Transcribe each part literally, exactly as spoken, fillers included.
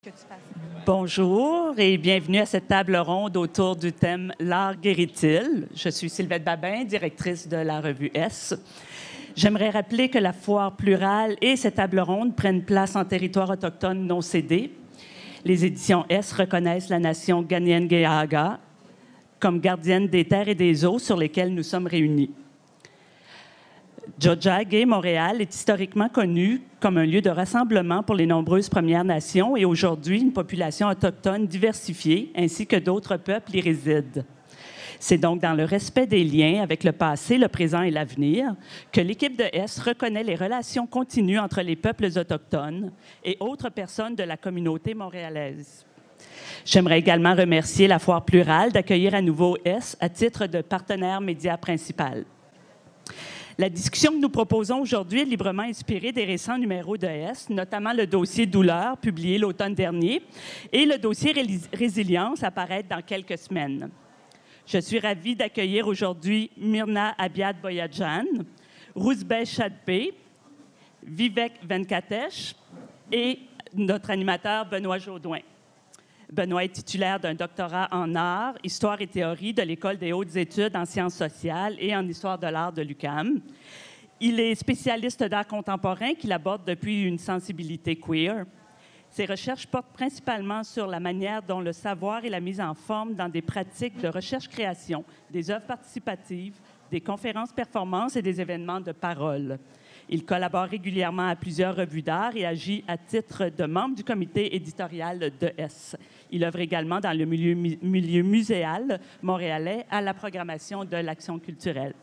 Que tu fasses. Bonjour et bienvenue à cette table ronde autour du thème « L'art guérit-il ». Je suis Sylvette Babin, directrice de la revue S. J'aimerais rappeler que la foire plurale et cette table ronde prennent place en territoire autochtone non cédé. Les éditions S reconnaissent la nation Kanien'kehá:ka comme gardienne des terres et des eaux sur lesquelles nous sommes réunis. Tiohtià:ke, Montréal, est historiquement connu comme un lieu de rassemblement pour les nombreuses Premières Nations et aujourd'hui, une population autochtone diversifiée ainsi que d'autres peuples y résident. C'est donc dans le respect des liens avec le passé, le présent et l'avenir que l'équipe de S reconnaît les relations continues entre les peuples autochtones et autres personnes de la communauté montréalaise. J'aimerais également remercier la Foire plurale d'accueillir à nouveau S à titre de partenaire média principal. La discussion que nous proposons aujourd'hui est librement inspirée des récents numéros de S, notamment le dossier Douleur, publié l'automne dernier, et le dossier Résilience, à paraître dans quelques semaines. Je suis ravie d'accueillir aujourd'hui Myrna Abiad-Boyadjian, Rouzbeh Chadpé, Vivek Venkatesh et notre animateur Benoît Jaudoin. Benoît est titulaire d'un doctorat en art, histoire et théorie de l'École des hautes études en sciences sociales et en histoire de l'art de l'U Q A M. Il est spécialiste d'art contemporain qu'il aborde depuis une sensibilité queer. Ses recherches portent principalement sur la manière dont le savoir est la mise en forme dans des pratiques de recherche-création, des œuvres participatives, des conférences-performances et des événements de parole. Il collabore régulièrement à plusieurs revues d'art et agit à titre de membre du comité éditorial de S. Il œuvre également dans le milieu, milieu muséal montréalais à la programmation de l'action culturelle.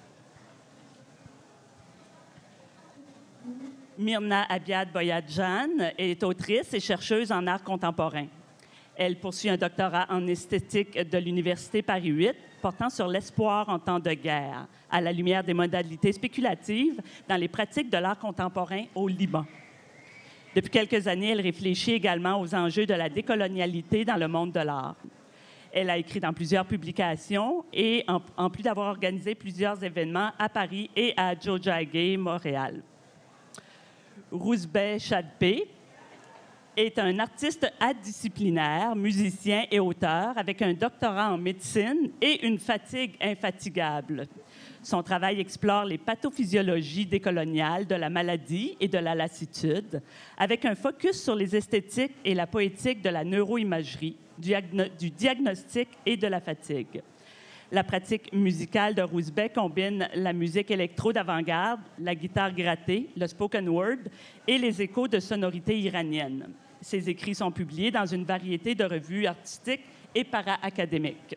Myrna Abiad-Boyadjian est autrice et chercheuse en art contemporain. Elle poursuit un doctorat en esthétique de l'Université Paris huit, portant sur l'espoir en temps de guerre, à la lumière des modalités spéculatives dans les pratiques de l'art contemporain au Liban. Depuis quelques années, elle réfléchit également aux enjeux de la décolonialité dans le monde de l'art. Elle a écrit dans plusieurs publications et, en, en plus d'avoir organisé plusieurs événements à Paris et à Tiohtià:ke, Montréal. Rouzbeh Chadpé est un artiste adisciplinaire, musicien et auteur avec un doctorat en médecine et une fatigue infatigable. Son travail explore les pathophysiologies décoloniales de la maladie et de la lassitude, avec un focus sur les esthétiques et la poétique de la neuroimagerie, du, du diagnostic et de la fatigue. La pratique musicale de Rouzbeh combine la musique électro d'avant-garde, la guitare grattée, le spoken word et les échos de sonorités iraniennes. Ses écrits sont publiés dans une variété de revues artistiques et para-académiques.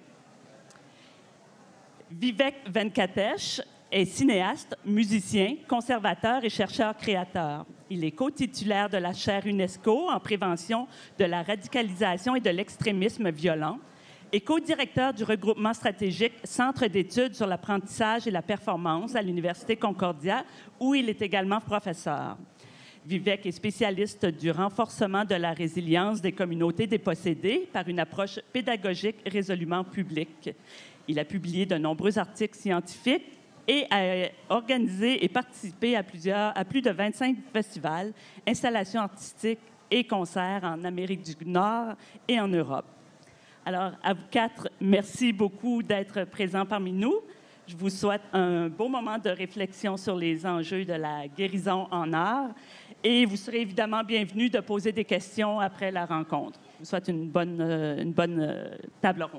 Vivek Venkatesh est cinéaste, musicien, conservateur et chercheur-créateur. Il est co-titulaire de la chaire UNESCO en prévention de la radicalisation et de l'extrémisme violent et co-directeur du regroupement stratégique Centre d'études sur l'apprentissage et la performance à l'Université Concordia, où il est également professeur. Vivek est spécialiste du renforcement de la résilience des communautés dépossédées par une approche pédagogique résolument publique. Il a publié de nombreux articles scientifiques et a organisé et participé à, plusieurs, à plus de vingt-cinq festivals, installations artistiques et concerts en Amérique du Nord et en Europe. Alors, à vous quatre, merci beaucoup d'être présents parmi nous. Je vous souhaite un beau moment de réflexion sur les enjeux de la guérison en art et vous serez évidemment bienvenus de poser des questions après la rencontre. Je vous souhaite une bonne, une bonne table ronde.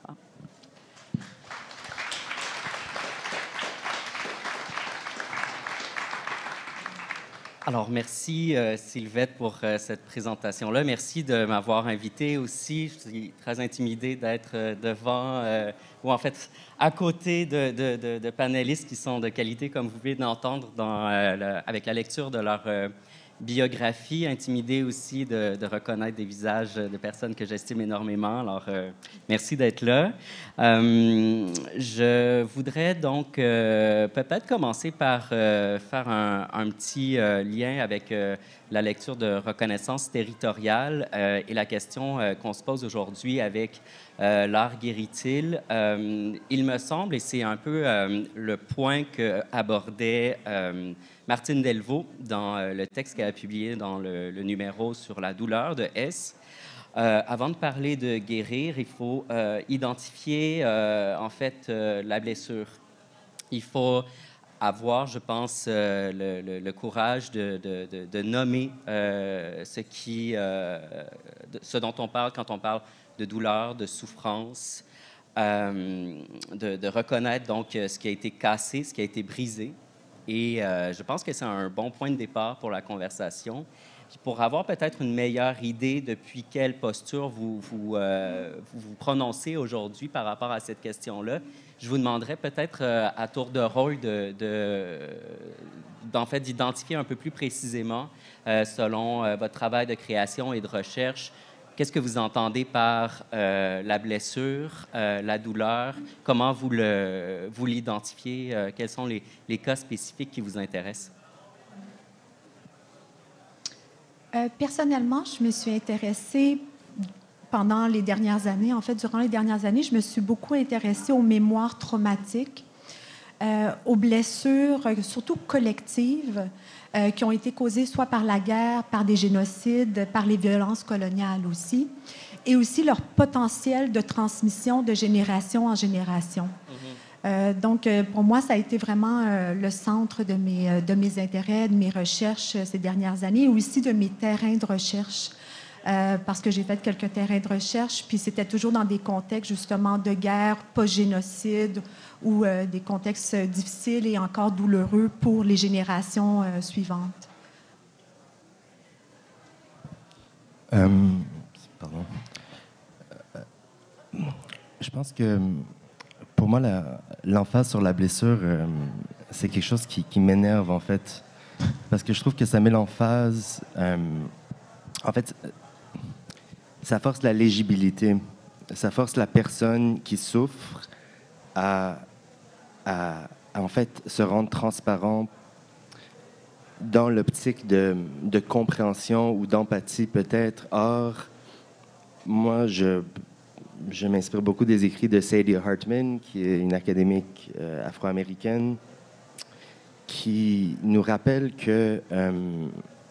Alors, merci euh, Sylvette pour euh, cette présentation-là. Merci de m'avoir invité aussi. Je suis très intimidé d'être euh, devant, euh, ou en fait, à côté de, de, de, de panélistes qui sont de qualité, comme vous pouvez l'entendre dans, euh, le, avec la lecture de leur euh, biographie. Intimidé aussi de, de reconnaître des visages de personnes que j'estime énormément. Alors, euh, merci d'être là. Euh, je voudrais donc euh, peut-être commencer par euh, faire un, un petit euh, lien avec euh, la lecture de reconnaissance territoriale euh, et la question euh, qu'on se pose aujourd'hui avec euh, l'art guérit-il. Euh, il me semble, et c'est un peu euh, le point qu'abordait euh, Martine Delvaux dans euh, le texte qu'elle a publié dans le, le numéro sur la douleur de S. Euh, avant de parler de guérir, il faut euh, identifier euh, en fait euh, la blessure. Il faut avoir, je pense, euh, le, le, le courage de, de, de, de nommer euh, ce, qui, euh, de, ce dont on parle quand on parle de douleur, de souffrance, euh, de, de reconnaître donc ce qui a été cassé, ce qui a été brisé. Et euh, je pense que c'est un bon point de départ pour la conversation. Puis pour avoir peut-être une meilleure idée depuis quelle posture vous vous, euh, vous, vous prononcez aujourd'hui par rapport à cette question-là, je vous demanderais peut-être euh, à tour de rôle de, de, d'en fait, d'identifier un peu plus précisément, euh, selon euh, votre travail de création et de recherche, qu'est-ce que vous entendez par euh, la blessure, euh, la douleur, comment vous, le, vous l'identifiez, euh, quels sont les, les cas spécifiques qui vous intéressent? Euh, personnellement, je me suis intéressée pendant les dernières années, en fait, durant les dernières années, je me suis beaucoup intéressée aux mémoires traumatiques, euh, aux blessures, surtout collectives, euh, qui ont été causées soit par la guerre, par des génocides, par les violences coloniales aussi, et aussi leur potentiel de transmission de génération en génération. Mm-hmm. Euh, donc, euh, pour moi, ça a été vraiment euh, le centre de mes, euh, de mes intérêts, de mes recherches euh, ces dernières années, et aussi de mes terrains de recherche, euh, parce que j'ai fait quelques terrains de recherche, puis c'était toujours dans des contextes, justement, de guerre, post-génocide, ou euh, des contextes difficiles et encore douloureux pour les générations euh, suivantes. Euh, pardon. Euh, je pense que... Pour moi, la, l'emphase sur la blessure, euh, c'est quelque chose qui, qui m'énerve, en fait. Parce que je trouve que ça met l'emphase... Euh, en fait, ça force la légibilité. Ça force la personne qui souffre à, à, à en fait, se rendre transparent dans l'optique de, de compréhension ou d'empathie, peut-être. Or, moi, je... Je m'inspire beaucoup des écrits de Sadie Hartman, qui est une académique euh, afro-américaine, qui nous rappelle que, euh,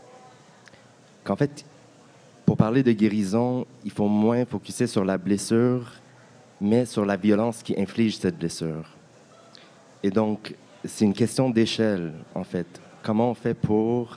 qu'en fait, pour parler de guérison, il faut moins focuser sur la blessure, mais sur la violence qui inflige cette blessure. Et donc, c'est une question d'échelle, en fait. Comment on fait pour,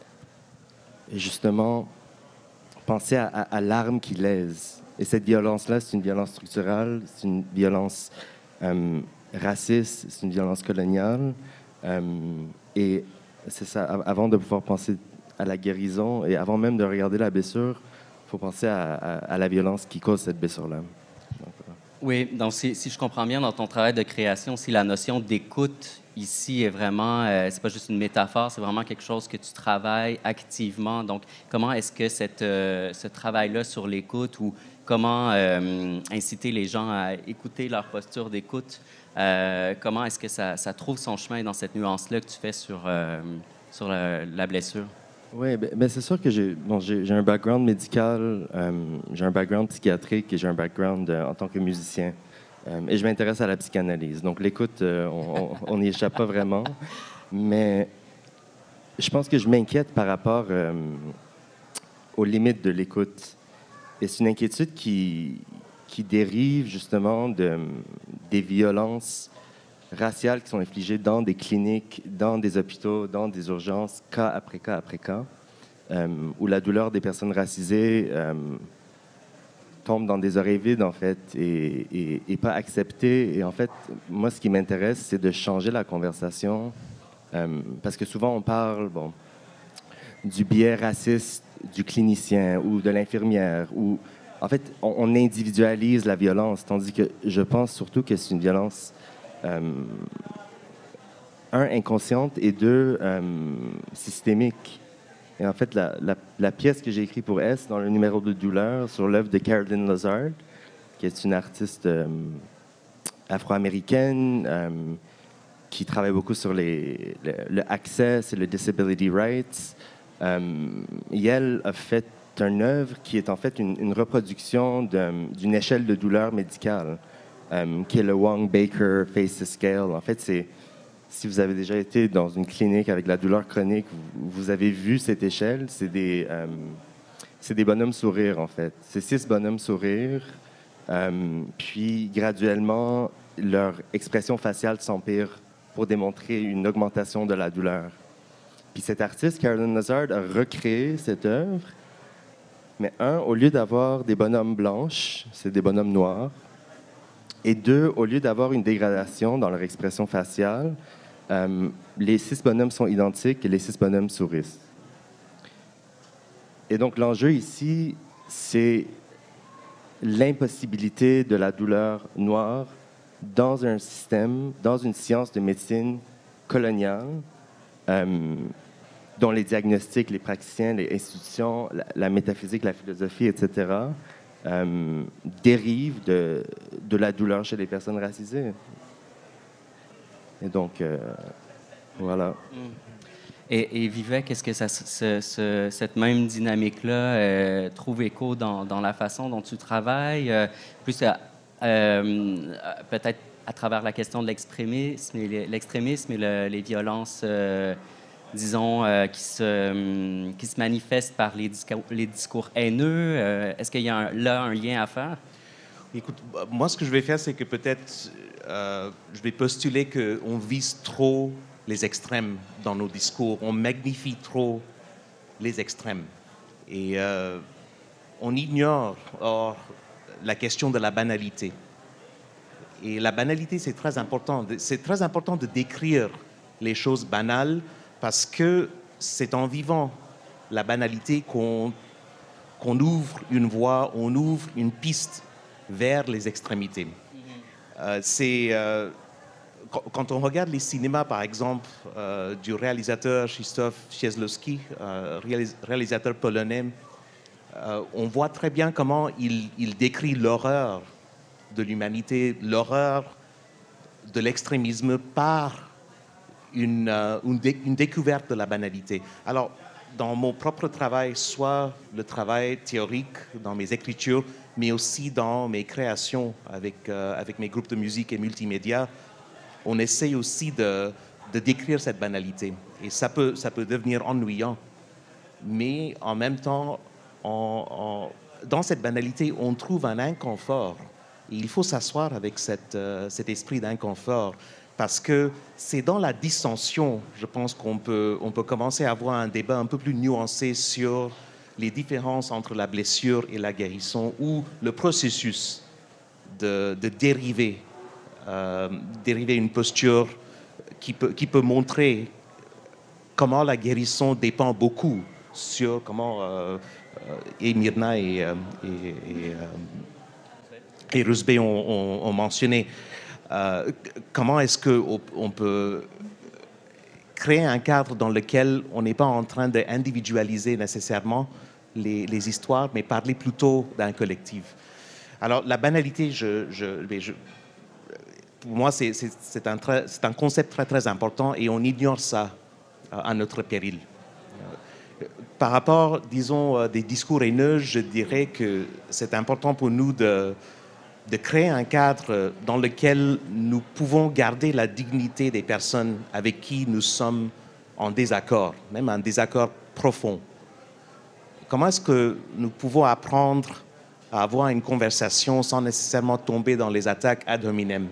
justement, penser à, à, à l'arme qui lèse? Et cette violence-là, c'est une violence structurelle, c'est une violence euh, raciste, c'est une violence coloniale. Euh, et c'est ça, avant de pouvoir penser à la guérison et avant même de regarder la blessure, il faut penser à, à, à la violence qui cause cette blessure-là. Donc, voilà. Oui, donc si, si je comprends bien dans ton travail de création, si la notion d'écoute ici est vraiment, euh, c'est pas juste une métaphore, c'est vraiment quelque chose que tu travailles activement. Donc, comment est-ce que cette, euh, ce travail-là sur l'écoute ou comment euh, inciter les gens à écouter leur posture d'écoute, euh, comment est-ce que ça, ça trouve son chemin dans cette nuance-là que tu fais sur, euh, sur la, la blessure? Oui, ben, ben c'est sûr que j'ai, bon, j'ai, j'ai un background médical, euh, j'ai un background psychiatrique et j'ai un background euh, en tant que musicien. Euh, et je m'intéresse à la psychanalyse. Donc l'écoute, euh, on n'y échappe pas vraiment. Mais je pense que je m'inquiète par rapport euh, aux limites de l'écoute. Et c'est une inquiétude qui, qui dérive justement de, des violences raciales qui sont infligées dans des cliniques, dans des hôpitaux, dans des urgences, cas après cas après cas, euh, où la douleur des personnes racisées euh, tombe dans des oreilles vides, en fait, et, et, et pas acceptée. Et en fait, moi, ce qui m'intéresse, c'est de changer la conversation, euh, parce que souvent, on parle, bon, du biais raciste du clinicien ou de l'infirmière, ou en fait, on, on individualise la violence, tandis que je pense surtout que c'est une violence, euh, un, inconsciente, et deux, euh, systémique. Et en fait, la, la, la pièce que j'ai écrite pour S, dans le numéro de douleur, sur l'œuvre de Carolyn Lazard, qui est une artiste euh, afro-américaine, euh, qui travaille beaucoup sur les, le, le access et le disability rights, Euh, Yale a fait une œuvre qui est en fait une, une reproduction d'une échelle de douleur médicale, euh, qui est le Wong-Baker Face Scale. En fait, c'est, si vous avez déjà été dans une clinique avec la douleur chronique, vous, vous avez vu cette échelle, c'est des, euh, c'est des bonhommes sourires, en fait. C'est six bonhommes sourires, euh, puis graduellement, leur expression faciale s'empire pour démontrer une augmentation de la douleur. Puis cet artiste, Carolyn Lazard, a recréé cette œuvre, mais un, au lieu d'avoir des bonhommes blanches, c'est des bonhommes noirs, et deux, au lieu d'avoir une dégradation dans leur expression faciale, euh, les six bonhommes sont identiques et les six bonhommes sourissent. Et donc l'enjeu ici, c'est l'impossibilité de la douleur noire dans un système, dans une science de médecine coloniale, euh, dont les diagnostics, les praticiens, les institutions, la, la métaphysique, la philosophie, et cetera, euh, dérivent de, de la douleur chez les personnes racisées. Et donc, euh, voilà. Et, et Vivek, est-ce que ça, ce, ce, cette même dynamique-là euh, trouve écho dans, dans la façon dont tu travailles, euh, plus à, euh, peut-être à travers la question de l'extrémisme et, l'extrémisme et le, les violences, euh, disons, euh, qui, se, qui se manifestent par les discours, les discours haineux? Euh, est-ce qu'il y a un, là un lien à faire? Écoute, moi, ce que je vais faire, c'est que peut-être euh, je vais postuler qu'on vise trop les extrêmes dans nos discours. On magnifie trop les extrêmes. Et euh, on ignore or, la question de la banalité. Et la banalité, c'est très important. C'est très important de décrire les choses banales parce que c'est en vivant la banalité qu'on qu'on ouvre une voie, on ouvre une piste vers les extrémités. Mm-hmm. euh, c'est... Euh, Quand on regarde les cinémas, par exemple, euh, du réalisateur Krzysztof Kieślowski, euh, réalisateur polonais, euh, on voit très bien comment il, il décrit l'horreur de l'humanité, l'horreur de l'extrémisme par une, euh, une, dé une découverte de la banalité. Alors, dans mon propre travail, soit le travail théorique dans mes écritures, mais aussi dans mes créations avec, euh, avec mes groupes de musique et multimédia, on essaye aussi de, de décrire cette banalité. Et ça peut, ça peut devenir ennuyant. Mais en même temps, on, on, dans cette banalité, on trouve un inconfort. Et il faut s'asseoir avec cette, euh, cet esprit d'inconfort. Parce que c'est dans la dissension, je pense qu'on peut, on peut commencer à avoir un débat un peu plus nuancé sur les différences entre la blessure et la guérison, ou le processus de, de dériver Euh, dériver une posture qui peut, qui peut montrer comment la guérison dépend beaucoup sur comment euh, et Myrna et, euh, et, et, euh, et Rusbeh ont, ont, ont mentionné. Euh, comment est-ce qu'on on peut créer un cadre dans lequel on n'est pas en train d'individualiser nécessairement les, les histoires, mais parler plutôt d'un collectif. Alors, la banalité, je... je, je pour moi, c'est un, un concept très, très important et on ignore ça euh, à notre péril. Euh, par rapport, disons, euh, des discours haineux, je dirais que c'est important pour nous de, de créer un cadre dans lequel nous pouvons garder la dignité des personnes avec qui nous sommes en désaccord, même un désaccord profond. Comment est-ce que nous pouvons apprendre à avoir une conversation sans nécessairement tomber dans les attaques ad hominem?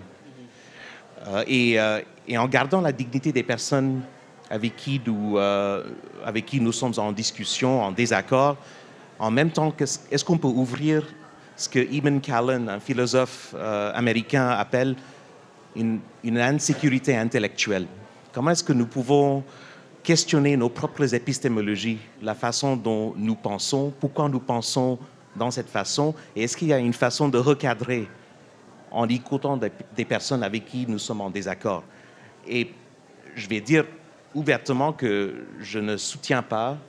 Euh, et, euh, et en gardant la dignité des personnes avec qui, nous, euh, avec qui nous sommes en discussion, en désaccord, en même temps, est-ce qu'on peut ouvrir ce que Eamon Callan, un philosophe euh, américain, appelle une, une insécurité intellectuelle? Comment est-ce que nous pouvons questionner nos propres épistémologies, la façon dont nous pensons, pourquoi nous pensons dans cette façon, et est-ce qu'il y a une façon de recadrer en écoutant des personnes avec qui nous sommes en désaccord? Et je vais dire ouvertement que je ne soutiens pas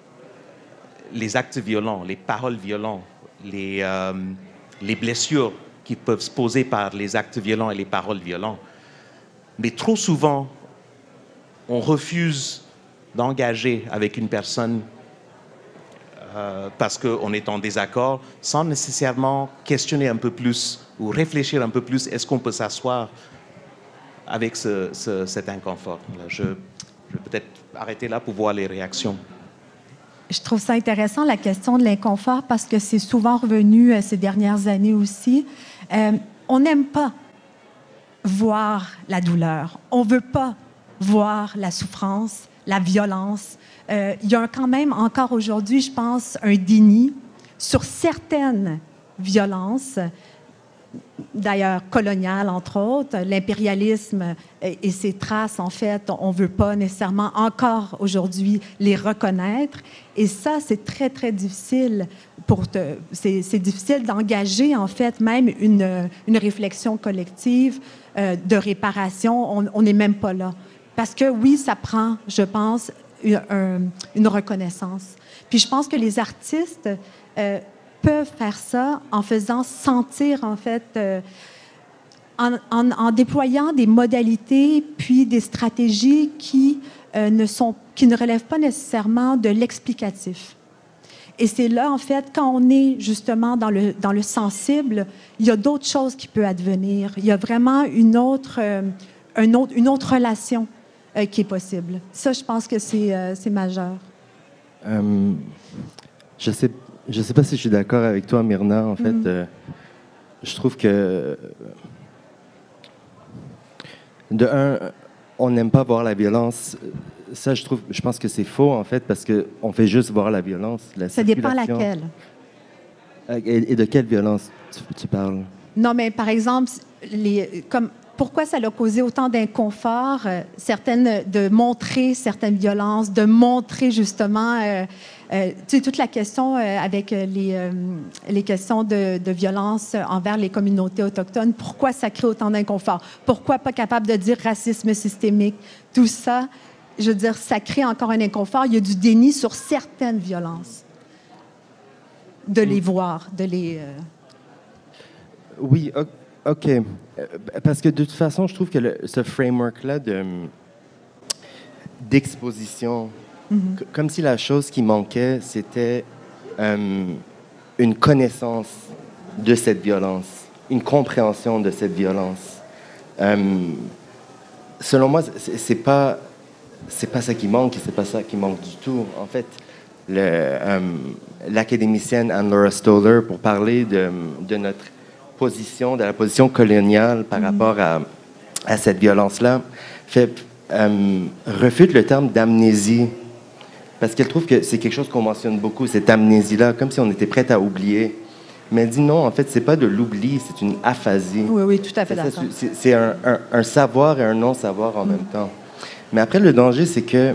les actes violents, les paroles violentes, les, euh, les blessures qui peuvent se poser par les actes violents et les paroles violentes. Mais trop souvent, on refuse d'engager avec une personne euh, parce qu'on est en désaccord, sans nécessairement questionner un peu plus ou réfléchir un peu plus, est-ce qu'on peut s'asseoir avec ce, ce, cet inconfort. Je, je vais peut-être arrêter là pour voir les réactions. Je trouve ça intéressant, la question de l'inconfort, parce que c'est souvent revenu euh, ces dernières années aussi. Euh, on n'aime pas voir la douleur. On ne veut pas voir la souffrance, la violence. Euh, il y a quand même encore aujourd'hui, je pense, un déni sur certaines violences, d'ailleurs coloniales, entre autres, l'impérialisme et ses traces, en fait, on ne veut pas nécessairement encore aujourd'hui les reconnaître. Et ça, c'est très, très difficile pour te... C'est, c'est difficile d'engager, en fait, même une, une réflexion collective euh, de réparation. On n'est même pas là. Parce que, oui, ça prend, je pense, une, un, une reconnaissance. Puis je pense que les artistes... Euh, peuvent faire ça en faisant sentir, en fait, euh, en, en, en déployant des modalités puis des stratégies qui, euh, ne sont, qui ne relèvent pas nécessairement de l'explicatif. Et c'est là, en fait, quand on est justement dans le, dans le sensible, il y a d'autres choses qui peuvent advenir. Il y a vraiment une autre, euh, un autre, une autre relation euh, qui est possible. Ça, je pense que c'est, euh, c'est majeur. Euh, je sais Je ne sais pas si je suis d'accord avec toi, Myrna. En fait, mm-hmm. euh, je trouve que, de un, on n'aime pas voir la violence. Ça, je trouve, je pense que c'est faux, en fait, parce qu'on fait juste voir la violence. La Ça dépend laquelle. Et, et de quelle violence tu, tu parles? Non, mais par exemple, les, comme, pourquoi ça a causé autant d'inconfort, euh, certaines, de montrer certaines violences, de montrer justement... Euh, Euh, tu sais, toute la question euh, avec les, euh, les questions de, de violence envers les communautés autochtones, pourquoi ça crée autant d'inconfort? Pourquoi pas capable de dire racisme systémique? Tout ça, je veux dire, ça crée encore un inconfort. Il y a du déni sur certaines violences. De les voir, de les... Euh... Oui, OK. Parce que de toute façon, je trouve que le, ce framework-là de, d'exposition... Mm-hmm. Comme si la chose qui manquait, c'était euh, une connaissance de cette violence, une compréhension de cette violence. Euh, selon moi, c'est, c'est pas c'est pas ça qui manque, et c'est pas ça qui manque du tout. En fait, le, euh, l'académicienne Anne-Laura Stoller, pour parler de, de notre position, de la position coloniale par mm-hmm. rapport à, à cette violence-là, fait, euh, refute le terme d'amnésie. Parce qu'elle trouve que c'est quelque chose qu'on mentionne beaucoup, cette amnésie-là, comme si on était prête à oublier. Mais elle dit non, en fait, c'est pas de l'oubli, c'est une aphasie. Oui, oui, tout à fait d'accord. C'est, c'est un, un, un savoir et un non-savoir en mmh. même temps. Mais après, le danger, c'est que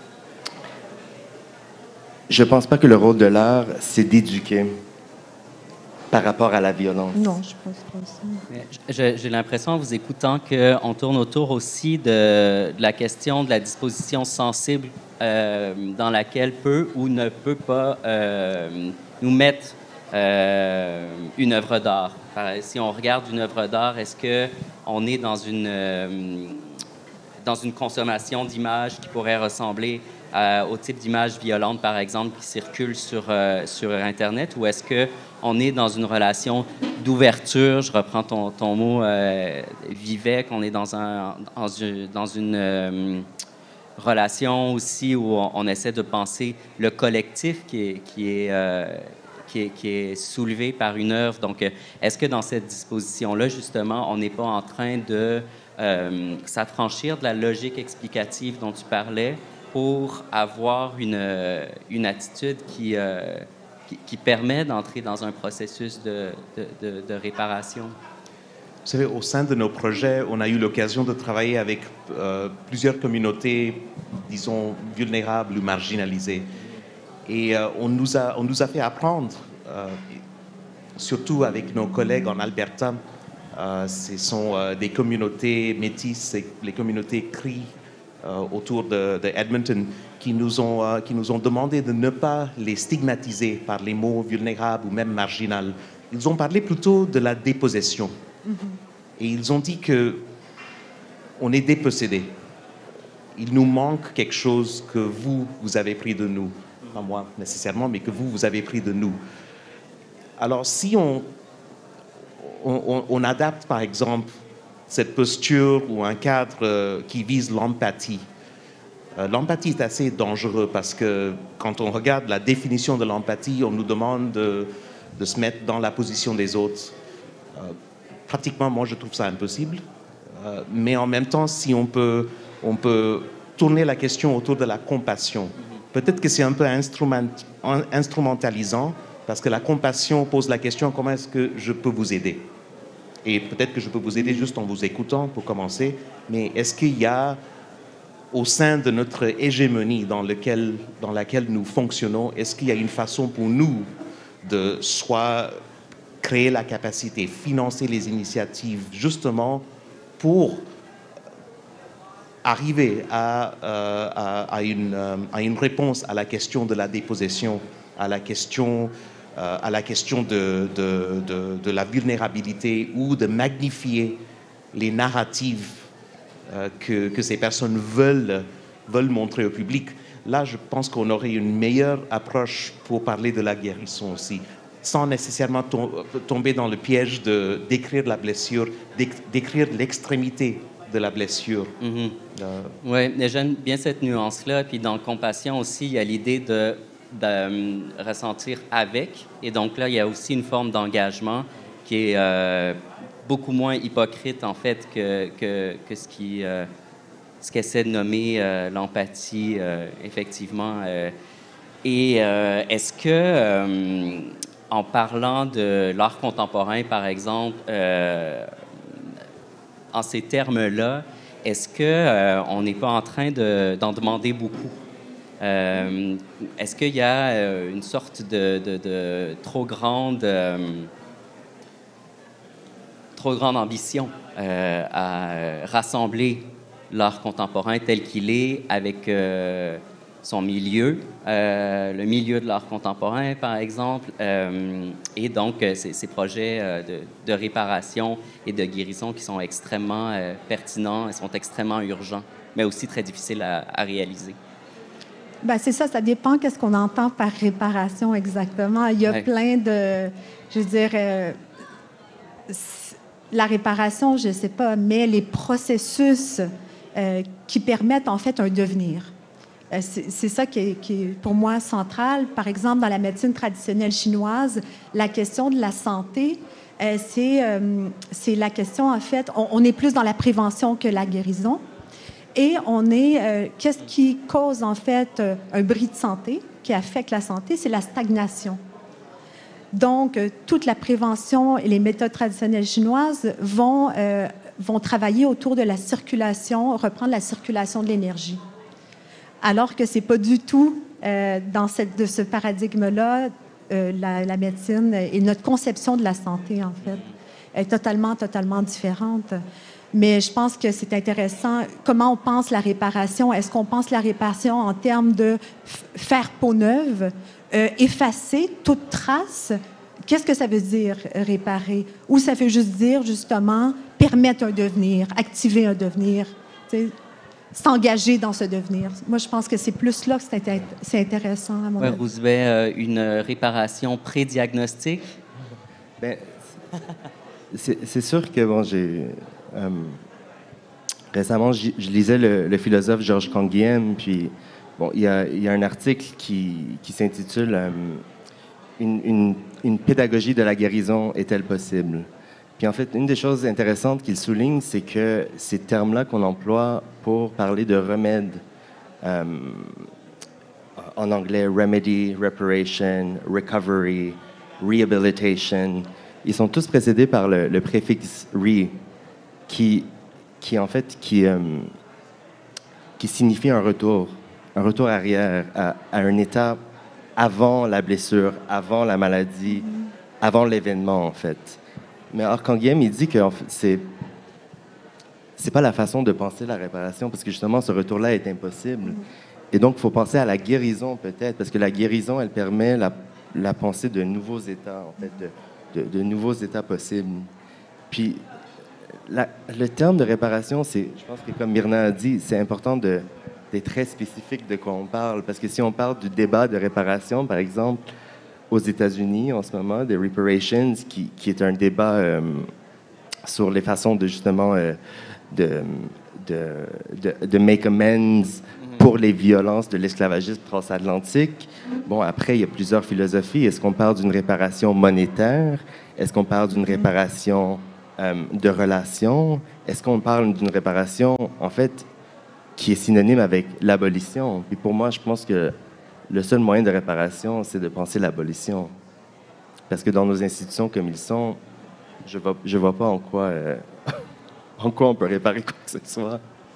je pense pas que le rôle de l'art, c'est d'éduquer par rapport à la violence. Non, je pense pas ça. J'ai, j'ai l'impression, en vous écoutant, qu'on tourne autour aussi de, de la question de la disposition sensible euh, dans laquelle peut ou ne peut pas euh, nous mettre euh, une œuvre d'art. Si on regarde une œuvre d'art, est-ce qu'on est dans une, euh, dans une consommation d'images qui pourrait ressembler euh, au type d'images violentes, par exemple, qui circulent sur, euh, sur Internet, ou est-ce que on est dans une relation d'ouverture, je reprends ton, ton mot, euh, Vivek, qu'on est dans, un, dans une, dans une euh, relation aussi où on, on essaie de penser le collectif qui est, qui est, euh, qui est, qui est soulevé par une œuvre. Donc, est-ce que dans cette disposition-là, justement, on n'est pas en train de euh, s'affranchir de la logique explicative dont tu parlais pour avoir une, une attitude qui... Euh, qui permet d'entrer dans un processus de, de, de, de réparation? Vous savez, au sein de nos projets, on a eu l'occasion de travailler avec euh, plusieurs communautés, disons, vulnérables ou marginalisées. Et euh, on, nous a, on nous a fait apprendre, euh, surtout avec nos collègues en Alberta, euh, ce sont euh, des communautés métisses, les communautés Cree euh, autour de, de Edmonton, qui nous, ont, euh, qui nous ont demandé de ne pas les stigmatiser par les mots vulnérables ou même marginal. Ils ont parlé plutôt de la dépossession. Mm-hmm. Et ils ont dit qu'on est dépossédé. il nous manque quelque chose que vous, vous avez pris de nous. Pas moi nécessairement, mais que vous, vous avez pris de nous. Alors, si on, on, on adapte, par exemple, cette posture ou un cadre euh, qui vise l'empathie, euh, l'empathie est assez dangereux parce que quand on regarde la définition de l'empathie, on nous demande de, de se mettre dans la position des autres. Euh, pratiquement, moi, je trouve ça impossible. Euh, mais en même temps, si on peut, on peut tourner la question autour de la compassion, peut-être que c'est un peu instrument, instrumentalisant, parce que la compassion pose la question, comment est-ce que je peux vous aider? Et peut-être que je peux vous aider juste en vous écoutant pour commencer, mais est-ce qu'il y a, au sein de notre hégémonie dans, lequel, dans laquelle nous fonctionnons, est-ce qu'il y a une façon pour nous de soit créer la capacité, financer les initiatives, justement pour arriver à, euh, à, à, une, euh, à une réponse à la question de la dépossession, à la question, euh, à la question de, de, de, de la vulnérabilité ou de magnifier les narratives euh, que, que ces personnes veulent, veulent montrer au public. Là, je pense qu'on aurait une meilleure approche pour parler de la guérison aussi, sans nécessairement tom- tomber dans le piège de décrire la blessure, décrire l'extrémité de la blessure. Mm-hmm. Euh... Oui, j'aime bien cette nuance-là. Puis dans compassion aussi, il y a l'idée de, de euh, ressentir avec. Et donc là, il y a aussi une forme d'engagement qui est euh, beaucoup moins hypocrite, en fait, que, que, que ce qui, euh, ce qu'essaie de nommer euh, l'empathie, euh, effectivement. Euh, et euh, est-ce que, euh, en parlant de l'art contemporain, par exemple, euh, en ces termes-là, est-ce qu'on euh, n'est pas en train de, d'en demander beaucoup? Euh, est-ce qu'il y a euh, une sorte de, de, de trop grande, euh, trop grande ambition euh, à rassembler l'art contemporain tel qu'il est avec euh, son milieu, euh, le milieu de l'art contemporain, par exemple, euh, et donc euh, ces, ces projets euh, de, de réparation et de guérison qui sont extrêmement euh, pertinents et sont extrêmement urgents, mais aussi très difficiles à, à réaliser. Bien, c'est ça, ça dépend qu'est-ce qu'on entend par réparation exactement. Il y a ouais. plein de, je veux dire, euh, la réparation, je ne sais pas, mais les processus euh, qui permettent en fait un devenir. C'est, c'est ça qui est, qui est, pour moi, central. Par exemple, dans la médecine traditionnelle chinoise, la question de la santé, euh, c'est, euh, c'est la question, en fait, on, on est plus dans la prévention que la guérison. Et on est, euh, qu'est-ce qui cause, en fait, euh, un bris de santé, qui affecte la santé? C'est la stagnation. Donc, euh, toute la prévention et les méthodes traditionnelles chinoises vont, euh, vont travailler autour de la circulation, reprendre la circulation de l'énergie. Alors que ce n'est pas du tout euh, dans cette, de ce paradigme-là, euh, la, la médecine et notre conception de la santé, en fait, est totalement, totalement différente. Mais je pense que c'est intéressant. Comment on pense la réparation? Est-ce qu'on pense la réparation en termes de f- faire peau neuve, euh, effacer toute trace? Qu'est-ce que ça veut dire, réparer? Ou ça veut juste dire, justement, permettre un devenir, activer un devenir, tu sais, s'engager dans ce devenir. Moi, je pense que c'est plus là que c'est, intér- c'est intéressant, à mon ouais, avis. Vous avez euh, une réparation pré-diagnostique? Bien, c'est, c'est sûr que, bon, j'ai... Euh, récemment, je, je lisais le, le philosophe Georges Canguilhem, puis, bon, il y a, il y a un article qui, qui s'intitule euh, une, une, une pédagogie de la guérison est-elle possible? Puis en fait, une des choses intéressantes qu'il souligne, c'est que ces termes-là qu'on emploie pour parler de remède, euh, en anglais, remedy, reparation, recovery, rehabilitation, ils sont tous précédés par le, le préfixe re, qui, qui en fait, qui, euh, qui signifie un retour, un retour arrière à, à un état avant la blessure, avant la maladie, avant l'événement, en fait. Mais or, Canguilhem, il dit que en fait, c'est c'est pas la façon de penser la réparation, parce que justement, ce retour-là est impossible. Et donc, il faut penser à la guérison, peut-être, parce que la guérison, elle permet la, la pensée de nouveaux états, en fait, de, de, de nouveaux états possibles. Puis, la, le terme de réparation, c'est, je pense que comme Myrna a dit, c'est important de, d'être très spécifique de quoi on parle. Parce que si on parle du débat de réparation, par exemple, aux États-Unis en ce moment, de reparations, qui, qui est un débat euh, sur les façons de justement euh, de, de, de, de make amends pour les violences de l'esclavagisme transatlantique. Bon, après, il y a plusieurs philosophies. Est-ce qu'on parle d'une réparation monétaire? Est-ce qu'on parle d'une réparation euh, de relations? Est-ce qu'on parle d'une réparation, en fait, qui est synonyme avec l'abolition? Puis pour moi, je pense que le seul moyen de réparation, c'est de penser l'abolition. Parce que dans nos institutions comme ils sont, je ne vois, je vois pas en quoi, euh, en quoi on peut réparer quoi que ce soit.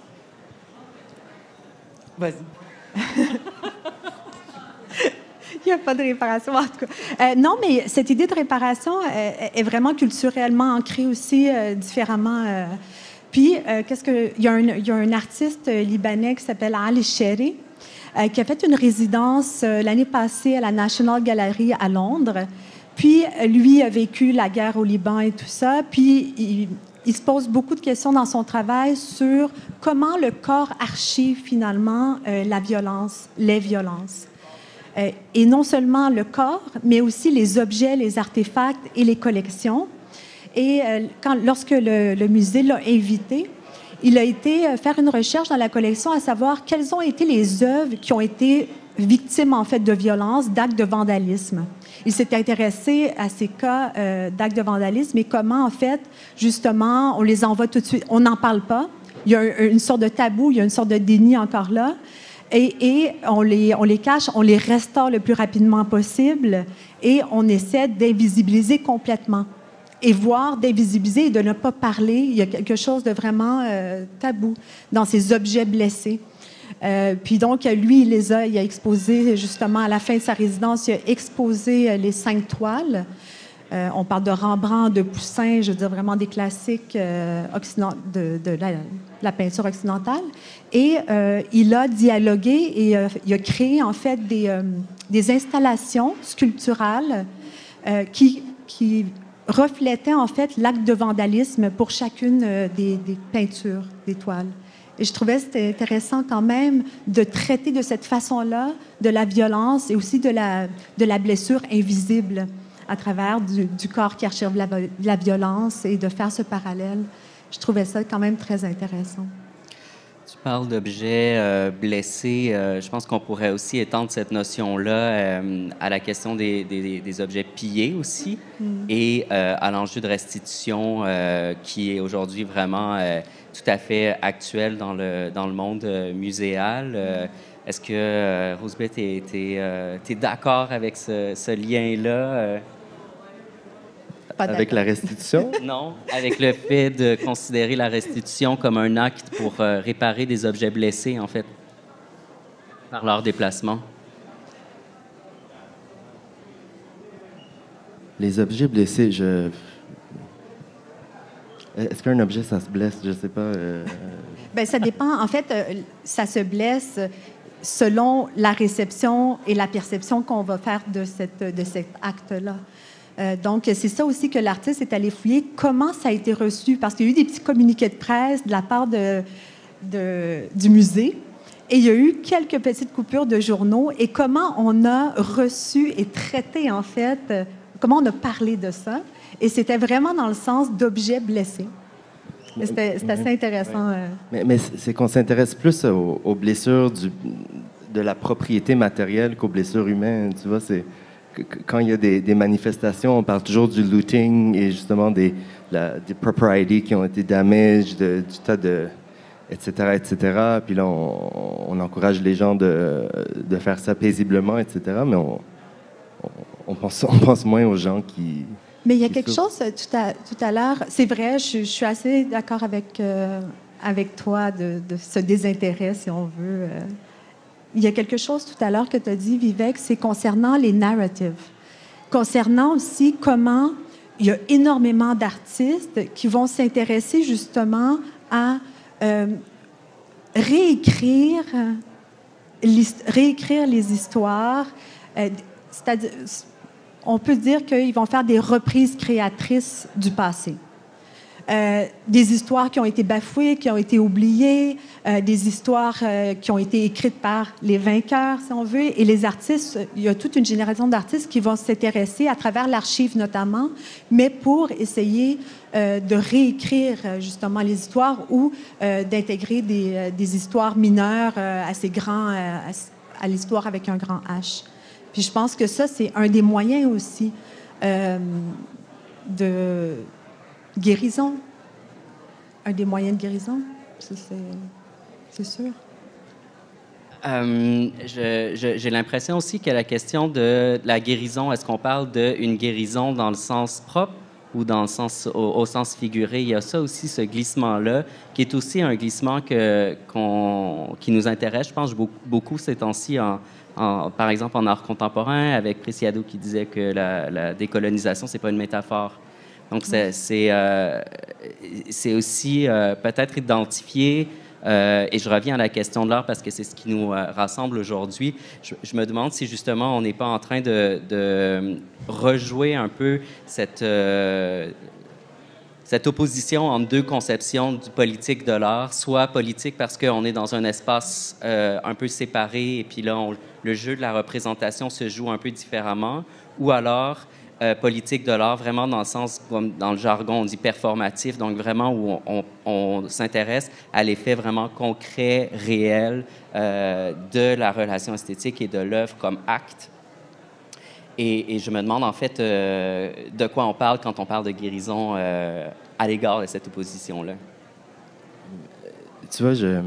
Vas-y. Il n'y a pas de réparation, en tout cas. Euh, non, mais cette idée de réparation euh, est vraiment culturellement ancrée aussi euh, différemment. Euh. Puis, euh, qu'est-ce que... il y a un, il y a un artiste libanais qui s'appelle Ali Sherry, euh, qui a fait une résidence euh, l'année passée à la National Gallery à Londres. Puis, lui a vécu la guerre au Liban et tout ça. Puis, il... Il se pose beaucoup de questions dans son travail sur comment le corps archive finalement euh, la violence, les violences. Euh, et non seulement le corps, mais aussi les objets, les artefacts et les collections. Et euh, quand, lorsque le, le musée l'a invité, il a été faire une recherche dans la collection à savoir quelles ont été les œuvres qui ont été victimes en fait de violences, d'actes de vandalisme. Il s'est intéressé à ces cas euh, d'actes de vandalisme et comment, en fait, justement, on les envoie tout de suite. On n'en parle pas. Il y a un, une sorte de tabou, il y a une sorte de déni encore là. Et, et on, les, on les cache, on les restaure le plus rapidement possible et on essaie d'invisibiliser complètement. Et voir, d'invisibiliser et de ne pas parler, il y a quelque chose de vraiment euh, tabou dans ces objets blessés. Euh, puis donc, lui, il les a, il a exposé, justement, à la fin de sa résidence, il a exposé les cinq toiles. Euh, on parle de Rembrandt, de Poussin, je veux dire vraiment des classiques euh, occident- de, de, la, de la peinture occidentale. Et euh, il a dialogué et euh, il a créé, en fait, des, euh, des installations sculpturales euh, qui, qui reflétaient, en fait, l'acte de vandalisme pour chacune euh, des, des peintures, des toiles. Et je trouvais que c'était intéressant quand même de traiter de cette façon-là de la violence et aussi de la, de la blessure invisible à travers du, du corps qui archive la, la violence et de faire ce parallèle. Je trouvais ça quand même très intéressant. Tu parles d'objets euh, blessés. Euh, je pense qu'on pourrait aussi étendre cette notion-là euh, à la question des, des, des objets pillés aussi mm. et euh, à l'enjeu de restitution euh, qui est aujourd'hui vraiment... Euh, tout à fait actuel dans le, dans le monde euh, muséal. Euh, est-ce que, euh, Rosebeth, tu es euh, d'accord avec ce, ce lien-là? Euh? Avec la restitution? Non, avec le fait de considérer la restitution comme un acte pour euh, réparer des objets blessés, en fait, par leur déplacement. Les objets blessés, je... Est-ce qu'un objet, ça se blesse? Je ne sais pas. Euh... Bien, ça dépend. En fait, euh, ça se blesse selon la réception et la perception qu'on va faire de, cette, de cet acte-là. Euh, donc, c'est ça aussi que l'artiste est allé fouiller. Comment ça a été reçu? Parce qu'il y a eu des petits communiqués de presse de la part de, de, du musée. Et il y a eu quelques petites coupures de journaux. Et comment on a reçu et traité, en fait, euh, comment on a parlé de ça. Et c'était vraiment dans le sens d'objets blessés. C'était assez intéressant. Oui. Mais, mais c'est qu'on s'intéresse plus aux, aux blessures du, de la propriété matérielle qu'aux blessures humaines. Tu vois, c'est, quand il y a des, des manifestations, on parle toujours du looting et justement des, la, des propriétés qui ont été damaged, de, du tas de... et cetera, et cetera. Puis là, on, on encourage les gens de, de faire ça paisiblement, et cetera. Mais on, on, on, pense, on pense moins aux gens qui... Mais il y a quelque chose tout à, tout à l'heure, c'est vrai, je, je suis assez d'accord avec, euh, avec toi de, de ce désintérêt, si on veut. Euh. Il y a quelque chose tout à l'heure que tu as dit, Vivek, c'est concernant les narratives. Concernant aussi comment il y a énormément d'artistes qui vont s'intéresser justement à euh, réécrire, réécrire les histoires, euh, c'est-à-dire... On peut dire qu'ils vont faire des reprises créatrices du passé. euh, des histoires qui ont été bafouées, qui ont été oubliées, euh, des histoires euh, qui ont été écrites par les vainqueurs, si on veut. Et les artistes, il y a toute une génération d'artistes qui vont s'intéresser à travers l'archive notamment, mais pour essayer euh, de réécrire justement les histoires ou euh, d'intégrer des, euh, des histoires mineures euh, assez grands, euh, à, à l'histoire avec un grand H. Puis je pense que ça, c'est un des moyens aussi euh, de guérison. Un des moyens de guérison, ça, c'est, c'est sûr. Euh, je, je, j'ai l'impression aussi que la question de la guérison, est-ce qu'on parle d'une guérison dans le sens propre ou dans le sens, au, au sens figuré? Il y a ça aussi, ce glissement-là, qui est aussi un glissement que, qu'on, qui nous intéresse, je pense, beaucoup, beaucoup ces temps-ci, en, en, par exemple en art contemporain, avec Preciado qui disait que la, la décolonisation, c'est pas une métaphore. Donc, c'est, c'est, euh, c'est aussi euh, peut-être identifier, euh, et je reviens à la question de l'art parce que c'est ce qui nous euh, rassemble aujourd'hui. Je, je me demande si justement on n'est pas en train de, de rejouer un peu cette, euh, cette opposition entre deux conceptions du politique de l'art, soit politique parce qu'on est dans un espace euh, un peu séparé et puis là, on, le jeu de la représentation se joue un peu différemment, ou alors Euh, politique de l'art, vraiment dans le sens, comme dans le jargon, on dit performatif, donc vraiment où on, on, on s'intéresse à l'effet vraiment concret, réel euh, de la relation esthétique et de l'œuvre comme acte. Et, et je me demande en fait euh, de quoi on parle quand on parle de guérison euh, à l'égard de cette opposition-là. Tu vois, je,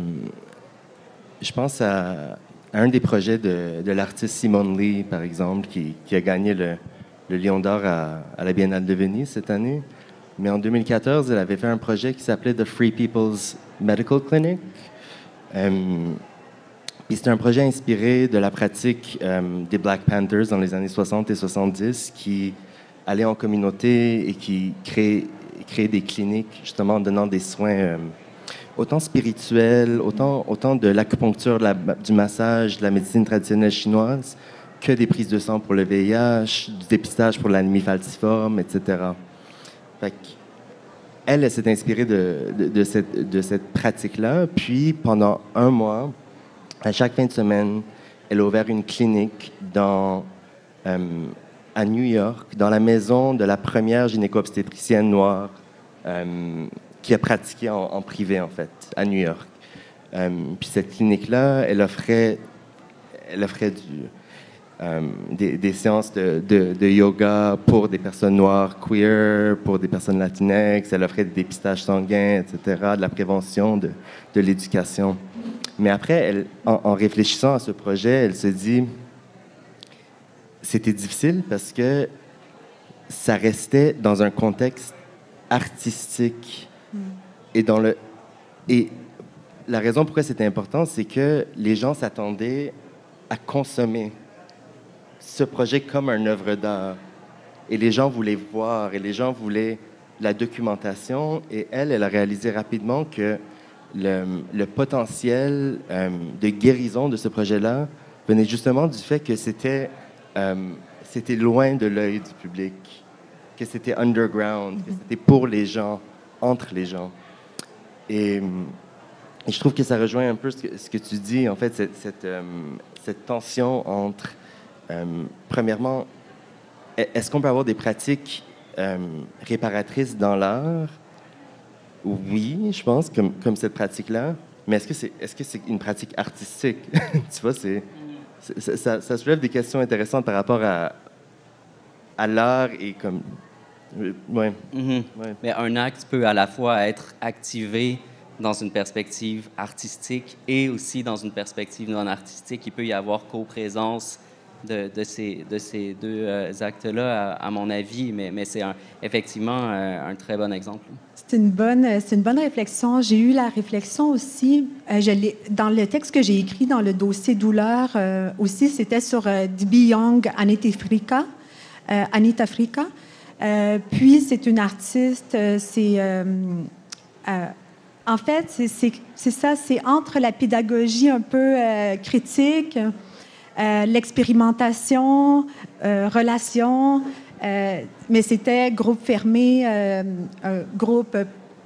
je pense à, à un des projets de, de l'artiste Simone Lee, par exemple, qui, qui a gagné le le Lion d'Or à, à la Biennale de Venise cette année. Mais en deux mille quatorze, elle avait fait un projet qui s'appelait The Free People's Medical Clinic. Euh, puis c'était un projet inspiré de la pratique euh, des Black Panthers dans les années soixante et soixante-dix, qui allaient en communauté et qui créaient, créaient des cliniques, justement, en donnant des soins euh, autant spirituels, autant, autant de l'acupuncture, de la, du massage, de la médecine traditionnelle chinoise, que des prises de sang pour le V I H, du dépistage pour l'anémie falciforme, et cetera. Fait elle, elle s'est inspirée de, de, de cette, de cette pratique-là. Puis, pendant un mois, à chaque fin de semaine, elle a ouvert une clinique dans, euh, à New York, dans la maison de la première gynéco-obstétricienne noire euh, qui a pratiqué en, en privé, en fait, à New York. Euh, puis cette clinique-là, elle offrait, elle offrait du... Euh, des, des séances de, de, de yoga pour des personnes noires, queer, pour des personnes latinex. Elle offrait des dépistages sanguins, et cetera, de la prévention, de, de l'éducation. Mais après, elle, en, en réfléchissant à ce projet, elle se dit c'était difficile parce que ça restait dans un contexte artistique. Mm. Et, dans le, et la raison pourquoi c'était important, c'est que les gens s'attendaient à consommer ce projet comme une œuvre d'art. Et les gens voulaient voir, et les gens voulaient la documentation. Et elle, elle a réalisé rapidement que le, le potentiel euh, de guérison de ce projet-là venait justement du fait que c'était, euh, c'était loin de l'œil du public, que c'était underground, que c'était pour les gens, entre les gens. Et, et je trouve que ça rejoint un peu ce que, ce que tu dis, en fait, cette, cette, euh, cette tension entre Euh, premièrement, est-ce qu'on peut avoir des pratiques euh, réparatrices dans l'art? Oui, je pense, comme, comme cette pratique-là. Mais est-ce que c'est, est-ce que c'est une pratique artistique? Tu vois, c'est, c'est, ça, ça soulève des questions intéressantes par rapport à, à l'art et comme... Euh, ouais. Mm-hmm. Ouais. Mais un acte peut à la fois être activé dans une perspective artistique et aussi dans une perspective non artistique. Il peut y avoir coprésence De, de, ces, de ces deux euh, actes-là, à, à mon avis, mais, mais c'est un, effectivement euh, un très bon exemple. C'est une bonne, c'est une bonne réflexion. J'ai eu la réflexion aussi, euh, je l'ai, dans le texte que j'ai écrit dans le dossier douleur euh, aussi, c'était sur euh, Dbi Young, Anita Africa. Euh, Anita Africa. Euh, puis, c'est une artiste, euh, c'est... Euh, euh, en fait, c'est, c'est, c'est ça, c'est entre la pédagogie un peu euh, critique, Euh, l'expérimentation, euh, relation, euh, mais c'était groupe fermé, euh, un groupe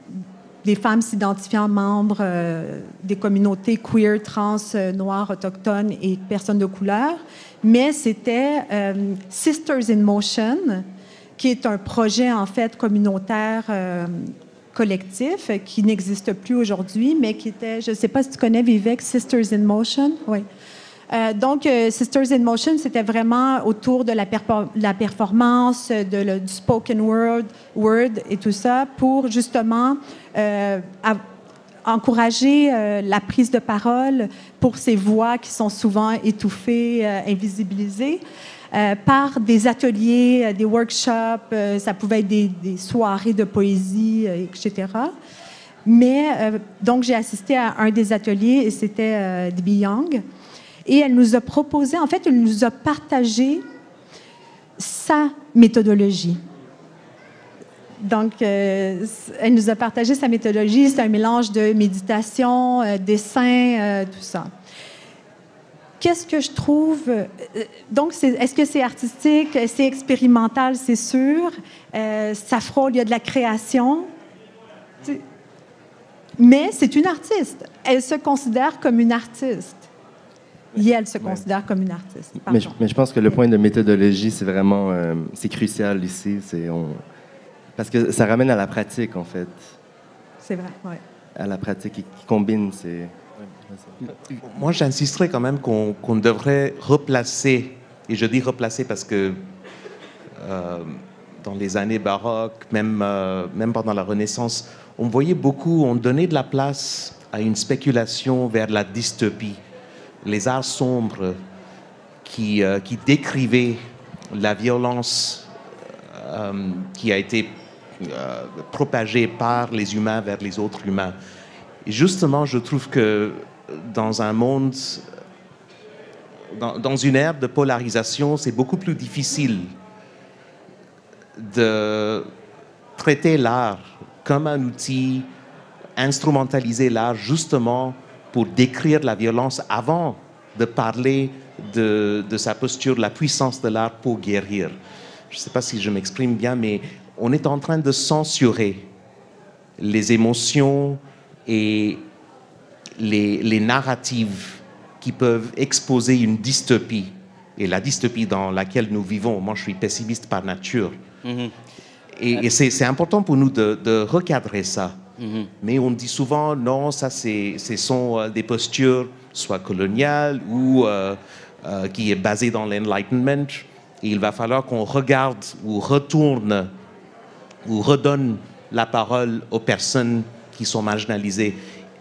des femmes s'identifiant membres euh, des communautés queer, trans, euh, noires, autochtones et personnes de couleur. Mais c'était euh, Sisters in Motion, qui est un projet, en fait, communautaire euh, collectif, qui n'existe plus aujourd'hui, mais qui était, je ne sais pas si tu connais, Vivek, Sisters in Motion. Oui. Euh, donc, euh, Sisters in Motion, c'était vraiment autour de la, perpo- la performance, de le, du spoken word, word et tout ça, pour justement euh, à, encourager euh, la prise de parole pour ces voix qui sont souvent étouffées, euh, invisibilisées, euh, par des ateliers, euh, des workshops, euh, ça pouvait être des, des soirées de poésie, euh, et cetera. Mais, euh, donc, j'ai assisté à un des ateliers et c'était euh, Debbie Young. Et elle nous a proposé, en fait, elle nous a partagé sa méthodologie. Donc, euh, elle nous a partagé sa méthodologie. C'est un mélange de méditation, euh, dessin, euh, tout ça. Qu'est-ce que je trouve... Euh, donc, c'est, est-ce que c'est artistique? C'est expérimental, c'est sûr. Euh, ça frôle, il y a de la création. Mais c'est une artiste. Elle se considère comme une artiste. Et elle se considère ouais. comme une artiste. Mais je, mais je pense que le point de méthodologie, c'est vraiment euh, c'est crucial ici. C'est, on, parce que ça ramène à la pratique, en fait. C'est vrai, oui. À la pratique qui, qui combine. C'est... Moi, j'insisterais quand même qu'on, qu'on devrait replacer, et je dis replacer parce que euh, dans les années baroques, même, euh, même pendant la Renaissance, on voyait beaucoup, on donnait de la place à une spéculation vers la dystopie. Les arts sombres qui, euh, qui décrivaient la violence euh, qui a été euh, propagée par les humains vers les autres humains. Et justement, je trouve que dans un monde, dans, dans une ère de polarisation, c'est beaucoup plus difficile de traiter l'art comme un outil, instrumentaliser l'art justement pour décrire la violence avant de parler de, de sa posture, de la puissance de l'art pour guérir. Je ne sais pas si je m'exprime bien, mais on est en train de censurer les émotions et les, les narratives qui peuvent exposer une dystopie. Et la dystopie dans laquelle nous vivons, moi je suis pessimiste par nature. Mm-hmm. Et, et c'est, c'est important pour nous de, de recadrer ça. Mm-hmm. Mais on dit souvent, non, ça, c'est, ce sont euh, des postures, soit coloniales ou euh, euh, qui est basées dans l'Enlightenment. Et il va falloir qu'on regarde ou retourne ou redonne la parole aux personnes qui sont marginalisées.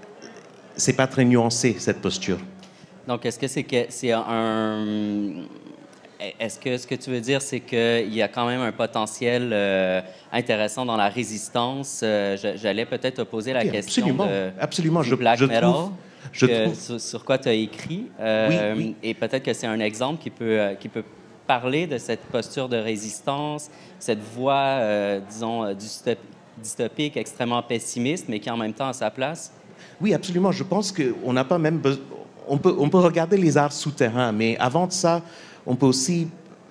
C'est pas très nuancé, cette posture. Donc, est-ce que c'est, que c'est un... Est-ce que ce que tu veux dire, c'est qu'il y a quand même un potentiel euh, intéressant dans la résistance? Euh, j'allais peut-être te poser la oui, question absolument, de, absolument. du Je, black je metal, trouve, je que, trouve... Sur, sur quoi tu as écrit. Euh, oui, oui. Et peut-être que c'est un exemple qui peut, euh, qui peut parler de cette posture de résistance, cette voix, euh, disons, dystopique, extrêmement pessimiste, mais qui en même temps a sa place. Oui, absolument. Je pense qu'on n'a pas même besoin... On peut, on peut regarder les arts souterrains, mais avant de ça, on peut aussi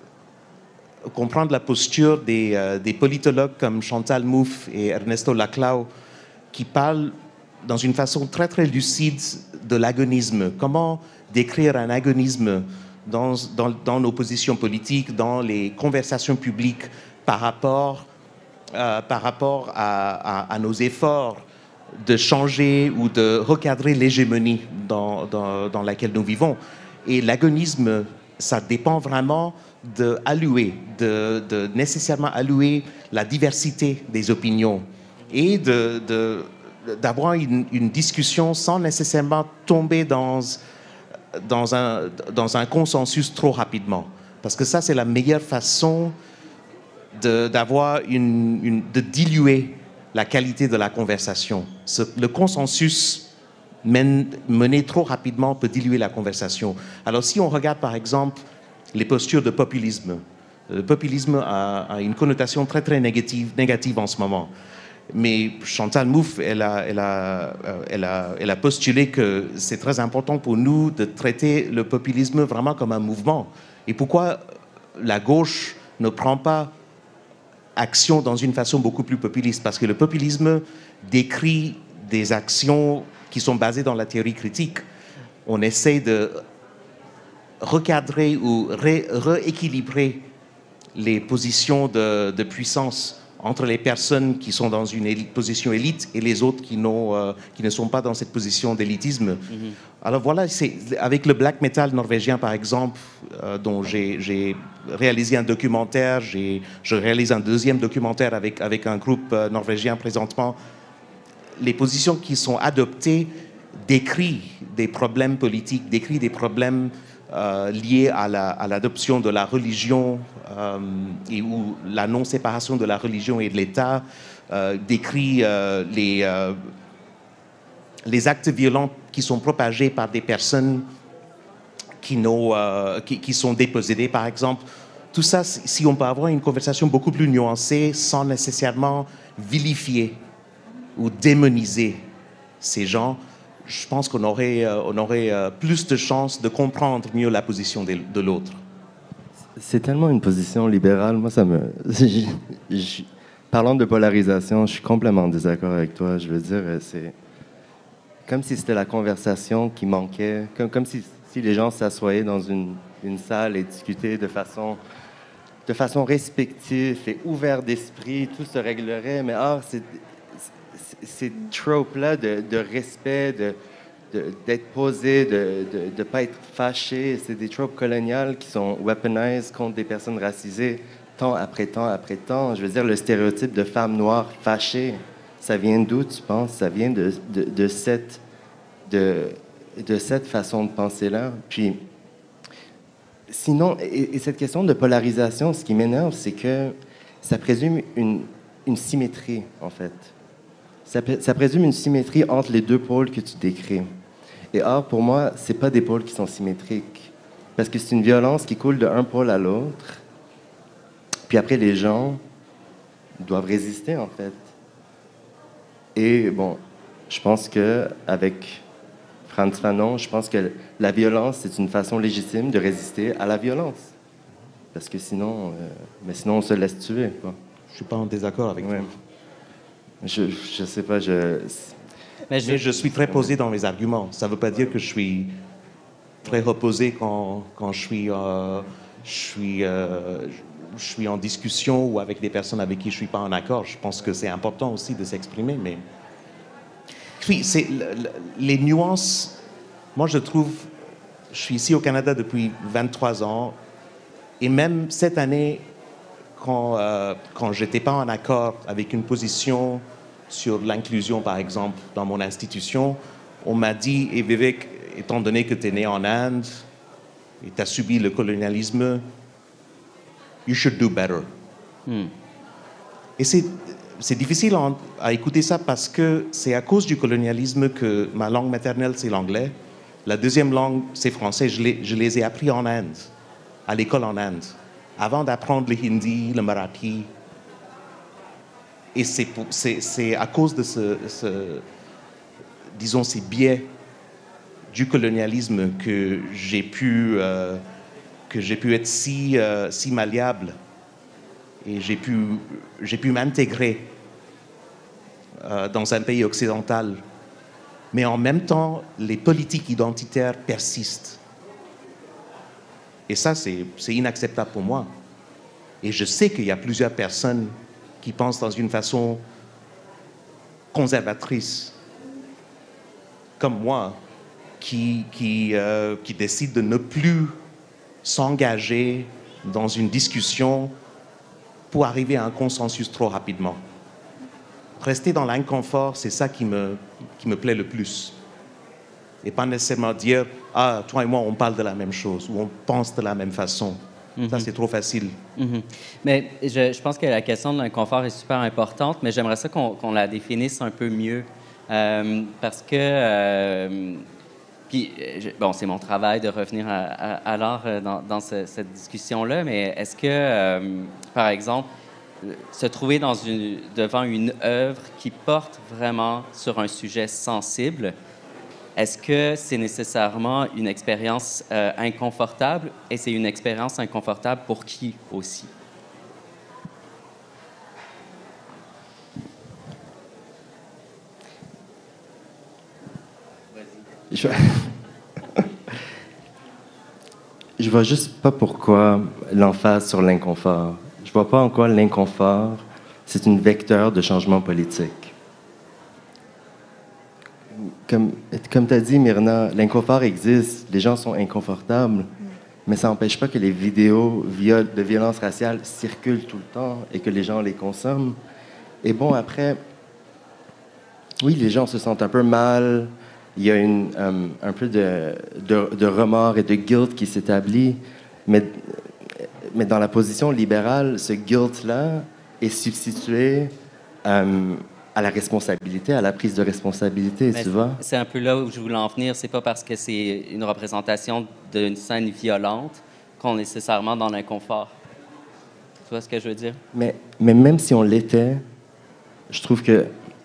comprendre la posture des, euh, des politologues comme Chantal Mouffe et Ernesto Laclau, qui parlent dans une façon très, très lucide de l'agonisme. Comment décrire un agonisme dans, dans, dans nos positions politiques, dans les conversations publiques, par rapport, euh, par rapport à, à, à nos efforts de changer ou de recadrer l'hégémonie dans, dans, dans laquelle nous vivons. Et l'agonisme, ça dépend vraiment de allouer, de, de nécessairement allouer la diversité des opinions et de, de, d'avoir une, une discussion sans nécessairement tomber dans, dans, un, dans un consensus trop rapidement. Parce que ça, c'est la meilleure façon de, d'avoir une, une, de diluer la qualité de la conversation. Ce, le consensus mène, mené trop rapidement peut diluer la conversation. Alors si on regarde par exemple les postures de populisme, le populisme a, a une connotation très très négative, négative en ce moment. Mais Chantal Mouffe, elle a, elle, a, elle, a, elle a postulé que c'est très important pour nous de traiter le populisme vraiment comme un mouvement. Et pourquoi la gauche ne prend pas action dans une façon beaucoup plus populiste, parce que le populisme décrit des actions qui sont basées dans la théorie critique. On essaie de recadrer ou ré rééquilibrer les positions de, de puissance entre les personnes qui sont dans une élite, position élite et les autres qui, euh, qui ne sont pas dans cette position d'élitisme. Mm-hmm. Alors voilà, avec le black metal norvégien, par exemple, euh, dont j'ai réalisé un documentaire, je réalise un deuxième documentaire avec, avec un groupe euh, norvégien présentement, les positions qui sont adoptées décrivent des problèmes politiques, décrivent des problèmes euh, liés à l'adoption la, à de la religion euh, et ou la non-séparation de la religion et de l'État, euh, décrit euh, les, euh, les actes violents qui sont propagés par des personnes qui, euh, qui, qui sont dépossédées, par exemple. Tout ça, si on peut avoir une conversation beaucoup plus nuancée sans nécessairement vilifier ou démoniser ces gens, je pense qu'on aurait, euh, on aurait euh, plus de chances de comprendre mieux la position de, de l'autre. C'est tellement une position libérale. Moi, ça me... Je, je, parlant de polarisation, je suis complètement en désaccord avec toi. Je veux dire, c'est comme si c'était la conversation qui manquait, comme, comme si, si les gens s'assoyaient dans une, une salle et discutaient de façon... de façon respective et ouverte d'esprit, tout se réglerait. Mais ah, c'est... ces tropes-là de, de respect, de, de, d'être posé, de ne de, pas être fâché, c'est des tropes coloniales qui sont weaponized contre des personnes racisées, temps après temps après temps. Je veux dire, le stéréotype de femme noire fâchée, ça vient d'où, tu penses? Ça vient de, de, de, cette, de, de cette façon de penser-là. Puis, sinon, et, et cette question de polarisation, ce qui m'énerve, c'est que ça présume une, une symétrie, en fait. Ça, ça présume une symétrie entre les deux pôles que tu décris. Et or, pour moi, ce n'est pas des pôles qui sont symétriques. Parce que c'est une violence qui coule d'un pôle à l'autre. Puis après, les gens doivent résister, en fait. Et bon, je pense qu'avec Frantz Fanon, je pense que la violence, c'est une façon légitime de résister à la violence. Parce que sinon, euh, mais sinon on se laisse tuer, quoi. Je ne suis pas en désaccord avec ouais. toi. Je, je sais pas, je... Mais je... Mais je suis très posé dans mes arguments. Ça ne veut pas dire que je suis très reposé quand, quand je suis, euh, je, suis, euh, je suis en discussion ou avec des personnes avec qui je ne suis pas en accord. Je pense que c'est important aussi de s'exprimer. Mais puis, c'est les nuances. Moi, je trouve, je suis ici au Canada depuis vingt-trois ans, et même cette année, quand, euh, quand je n'étais pas en accord avec une position sur l'inclusion, par exemple, dans mon institution, on m'a dit, et Vivek, étant donné que tu es né en Inde et tu as subi le colonialisme, you should do better. Hmm. Et c'est, c'est difficile à, à écouter ça parce que c'est à cause du colonialisme que ma langue maternelle, c'est l'anglais. La deuxième langue, c'est français. Je les, je les ai appris en Inde, à l'école en Inde, avant d'apprendre le hindi, le marathi. Et c'est, pour, c'est, c'est à cause de ce, ce, disons, ces biais du colonialisme que j'ai pu, euh, que j'ai pu être si, euh, si malléable et j'ai pu, j'ai pu m'intégrer euh, dans un pays occidental. Mais en même temps, les politiques identitaires persistent. Et ça, c'est, c'est inacceptable pour moi. Et je sais qu'il y a plusieurs personnes qui pensent dans une façon conservatrice, comme moi, qui, qui, euh, qui décident de ne plus s'engager dans une discussion pour arriver à un consensus trop rapidement. Rester dans l'inconfort, c'est ça qui me, qui me plaît le plus. Et pas nécessairement dire « Ah, toi et moi, on parle de la même chose » ou « On pense de la même façon ». Mm-hmm. Ça, c'est trop facile. Mm-hmm. Mais je, je pense que la question de l'inconfort est super importante, mais j'aimerais ça qu'on, qu'on la définisse un peu mieux. Euh, parce que... Euh, puis, je, bon, c'est mon travail de revenir à, à, à l'art dans, dans ce, cette discussion-là, mais est-ce que, euh, par exemple, se trouver dans une, devant une œuvre qui porte vraiment sur un sujet sensible, est-ce que c'est nécessairement une expérience euh, inconfortable et c'est une expérience inconfortable pour qui aussi? Je... Je vois juste pas pourquoi l'emphase sur l'inconfort. Je vois pas en quoi l'inconfort, c'est une vecteur de changement politique. Comme, comme tu as dit, Myrna, l'inconfort existe, les gens sont inconfortables, mm. mais ça n'empêche pas que les vidéos viol, de violence raciale circulent tout le temps et que les gens les consomment. Et bon, après, oui, les gens se sentent un peu mal, il y a une, um, un peu de, de, de remords et de guilt qui s'établit, mais, mais dans la position libérale, ce guilt-là est substitué um, à la responsabilité, à la prise de responsabilité, mais tu vois? C'est un peu là où je voulais en venir. C'est pas parce que c'est une représentation d'une scène violente qu'on est nécessairement dans l'inconfort. Tu vois ce que je veux dire? Mais, mais même si on l'était, je trouve que...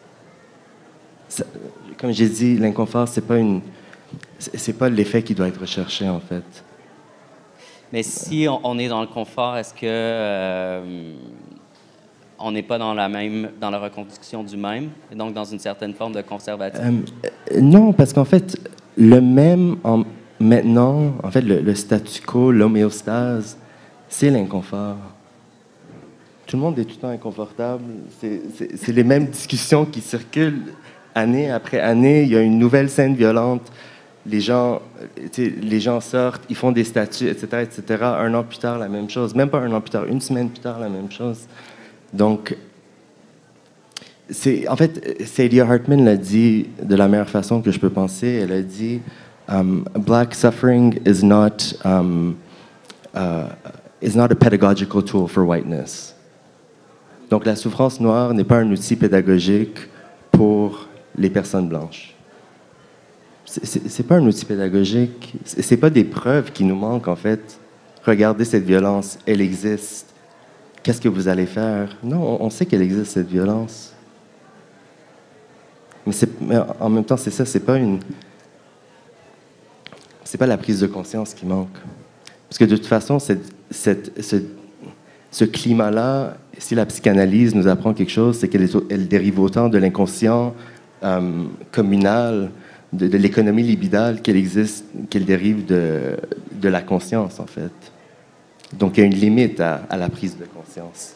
Ça, comme j'ai dit, l'inconfort, c'est pas une, c'est pas l'effet qui doit être recherché, en fait. Mais si on, on est dans le confort, est-ce que euh, on n'est pas dans la même, dans la reconduction du même, et donc dans une certaine forme de conservatisme? Euh, non, parce qu'en fait, le même, en, maintenant, en fait, le, le statu quo, l'homéostase, c'est l'inconfort. Tout le monde est tout le temps inconfortable. C'est, c'est, c'est les mêmes discussions qui circulent. Année après année, il y a une nouvelle scène violente. Les gens, les gens sortent, ils font des statuts, et cetera, et cetera. Un an plus tard, la même chose. Même pas un an plus tard, une semaine plus tard, la même chose. Donc, c'est, en fait, Saidiya Hartman l'a dit de la meilleure façon que je peux penser. Elle a dit um, « Black suffering is not, um, uh, is not a pedagogical tool for whiteness ». Donc, la souffrance noire n'est pas un outil pédagogique pour les personnes blanches. C'est, c'est pas un outil pédagogique. C'est, c'est pas des preuves qui nous manquent, en fait. Regardez cette violence, elle existe. Qu'est-ce que vous allez faire? Non, on sait qu'elle existe, cette violence. Mais, c'est, mais en même temps, c'est ça, c'est pas une... C'est pas la prise de conscience qui manque. Parce que de toute façon, cette, cette, ce, ce climat-là, si la psychanalyse nous apprend quelque chose, c'est qu'elle est, elle dérive autant de l'inconscient euh, communal, de, de l'économie libidale qu'elle existe, qu'elle dérive de, de la conscience, en fait. Donc, il y a une limite à, à la prise de conscience.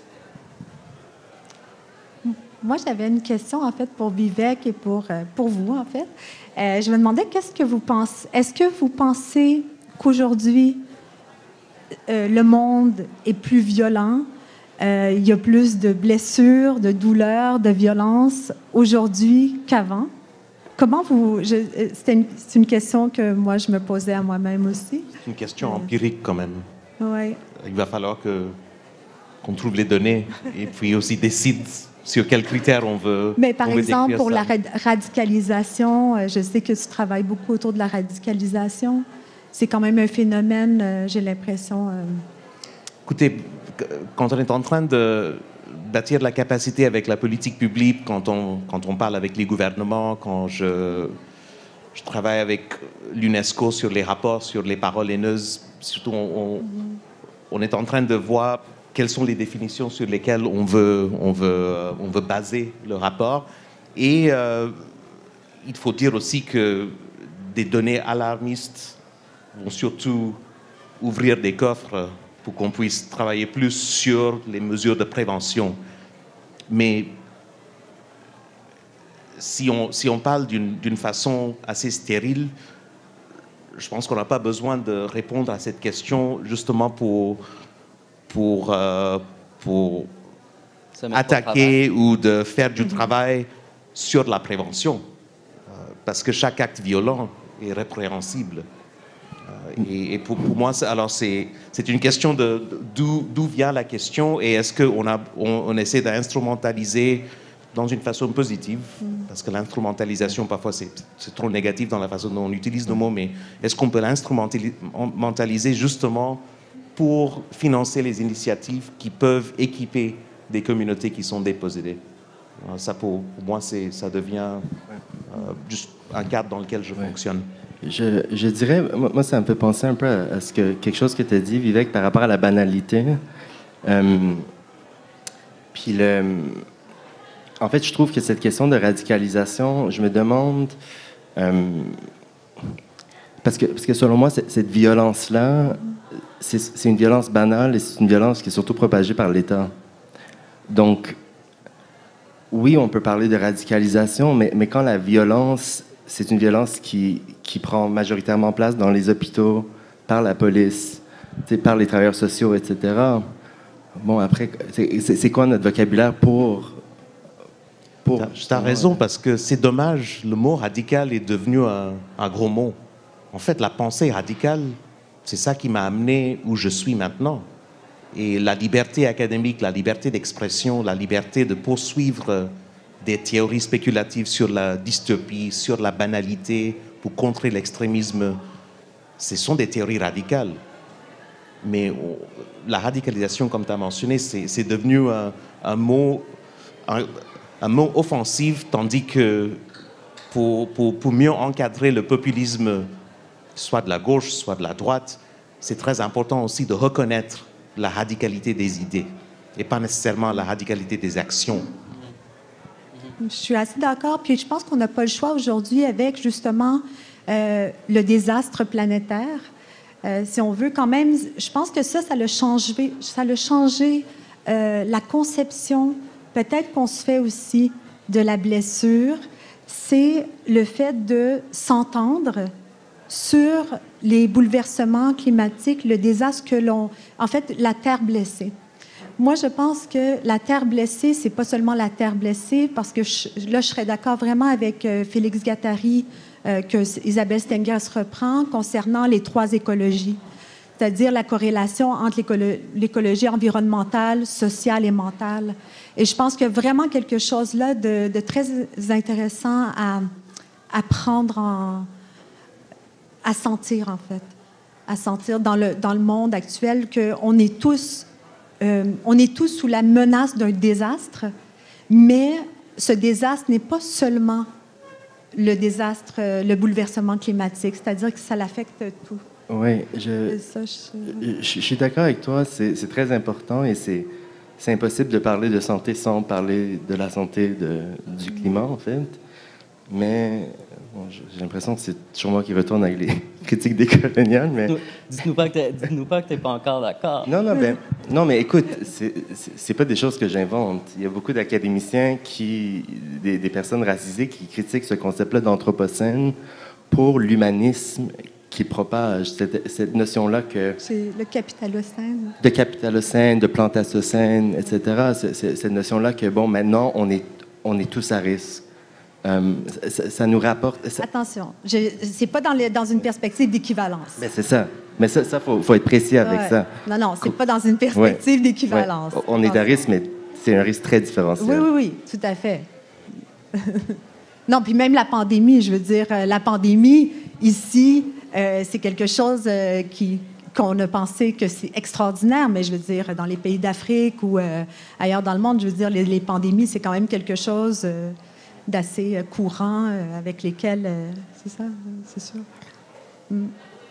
Moi, j'avais une question, en fait, pour Vivek et pour, pour vous, en fait. Euh, je me demandais, qu'est-ce que vous pensez... Est-ce que vous pensez qu'aujourd'hui, euh, le monde est plus violent? Euh, il y a plus de blessures, de douleurs, de violences aujourd'hui qu'avant. Comment vous... Je, c'était une, c'est une question que moi, je me posais à moi-même aussi. C'est une question euh, empirique, quand même. Oui. Il va falloir que, qu'on trouve les données et puis aussi décide sur quels critères on veut. Mais par on veut exemple, pour ça. la radicalisation, je sais que tu travailles beaucoup autour de la radicalisation. C'est quand même un phénomène, j'ai l'impression... Euh... Écoutez, quand on est en train de, bâtir la capacité avec la politique publique, quand on, quand on parle avec les gouvernements, quand je, je travaille avec l'UNESCO sur les rapports, sur les paroles haineuses, surtout on, on, on est en train de voir quelles sont les définitions sur lesquelles on veut, on veut, on veut baser le rapport. Et euh, il faut dire aussi que des données alarmistes vont surtout ouvrir des coffres pour qu'on puisse travailler plus sur les mesures de prévention. Mais si on, si on parle d'une, d'une façon assez stérile, je pense qu'on n'a pas besoin de répondre à cette question justement pour, pour, euh, pour attaquer ou de faire du travail sur la prévention. Euh, parce que chaque acte violent est répréhensible. Et, et pour, pour moi, c'est, alors c'est, c'est une question de, de d'où, d'où vient la question et est-ce qu'on a, on, on essaie d'instrumentaliser dans une façon positive, mm. parce que l'instrumentalisation, parfois, c'est, c'est trop négatif dans la façon dont on utilise le mot, mais est-ce qu'on peut l'instrumentaliser justement pour financer les initiatives qui peuvent équiper des communautés qui sont dépossédées? Alors ça, pour, pour moi, c'est, ça devient euh, juste un cadre dans lequel je ouais. fonctionne. Je, je dirais, moi, ça me fait penser un peu à, à ce que, quelque chose que tu as dit, Vivek, par rapport à la banalité. Euh, puis, le, en fait, je trouve que cette question de radicalisation, je me demande, euh, Parce que, parce que selon moi, cette violence-là, c'est une violence banale et c'est une violence qui est surtout propagée par l'État. Donc, oui, on peut parler de radicalisation, mais, mais quand la violence, c'est une violence qui, qui prend majoritairement place dans les hôpitaux, par la police, par les travailleurs sociaux, et cetera. Bon, après, c'est quoi notre vocabulaire pour... pour tu as raison, parce que c'est dommage, le mot radical est devenu un, un gros mot. En fait, la pensée radicale, c'est ça qui m'a amené où je suis maintenant. Et la liberté académique, la liberté d'expression, la liberté de poursuivre des théories spéculatives sur la dystopie, sur la banalité, pour contrer l'extrémisme, ce sont des théories radicales. Mais on, la radicalisation, comme tu as mentionné, c'est devenu un, un, mot, un, un mot offensif, tandis que pour, pour, pour mieux encadrer le populisme, soit de la gauche, soit de la droite, c'est très important aussi de reconnaître la radicalité des idées et pas nécessairement la radicalité des actions. Je suis assez d'accord. Puis je pense qu'on n'a pas le choix aujourd'hui avec justement euh, le désastre planétaire. Euh, si on veut quand même, je pense que ça, ça l'a changé, ça l'a changé euh, la conception. Peut-être qu'on se fait aussi de la blessure. C'est le fait de s'entendre sur les bouleversements climatiques, le désastre que l'on... En fait, la terre blessée. Moi, je pense que la terre blessée, c'est pas seulement la terre blessée, parce que je, là, je serais d'accord vraiment avec euh, Félix Guattari, euh, que Isabelle Stengers reprend, concernant les trois écologies, c'est-à-dire la corrélation entre l'écologie environnementale, sociale et mentale. Et je pense qu'il y a vraiment quelque chose là de, de très intéressant à, à prendre en... à sentir, en fait, à sentir dans le, dans le monde actuel qu'on est tous, euh, on est tous sous la menace d'un désastre, mais ce désastre n'est pas seulement le désastre, le bouleversement climatique, c'est-à-dire que ça l'affecte tout. Oui, je, ça, je... je, je suis d'accord avec toi, c'est très important et c'est impossible de parler de santé sans parler de la santé de, du climat, en fait. Mais bon, j'ai l'impression que c'est toujours moi qui retourne avec les critiques décoloniales. Mais... Dites-nous pas que tu n'es pas encore d'accord. Non, non, ben, non, mais écoute, c'est pas des choses que j'invente. Il y a beaucoup d'académiciens, qui, des, des personnes racisées qui critiquent ce concept-là d'anthropocène pour l'humanisme qui propage cette, cette notion-là que... C'est le capitalocène. De capitalocène, de plantacocène, et cetera. C est, c est, cette notion-là que, bon, maintenant, on est, on est tous à risque. Euh, ça, ça nous rapporte... Ça... Attention, c'est pas dans, les, dans une perspective d'équivalence. Mais c'est ça. Mais ça, il faut, faut être précis avec ouais. ça. Non, non, c'est pas dans une perspective ouais. d'équivalence. Ouais. On est à risque, mais c'est un risque très différenciel. Oui, oui, oui, tout à fait. Non, puis même la pandémie, je veux dire, la pandémie, ici, euh, c'est quelque chose euh, qui... qu'on a pensé que c'est extraordinaire, mais je veux dire, dans les pays d'Afrique ou euh, ailleurs dans le monde, je veux dire, les, les pandémies, c'est quand même quelque chose... Euh, d'assez euh, courant euh, avec lesquels... Euh, c'est ça, c'est sûr. Mm.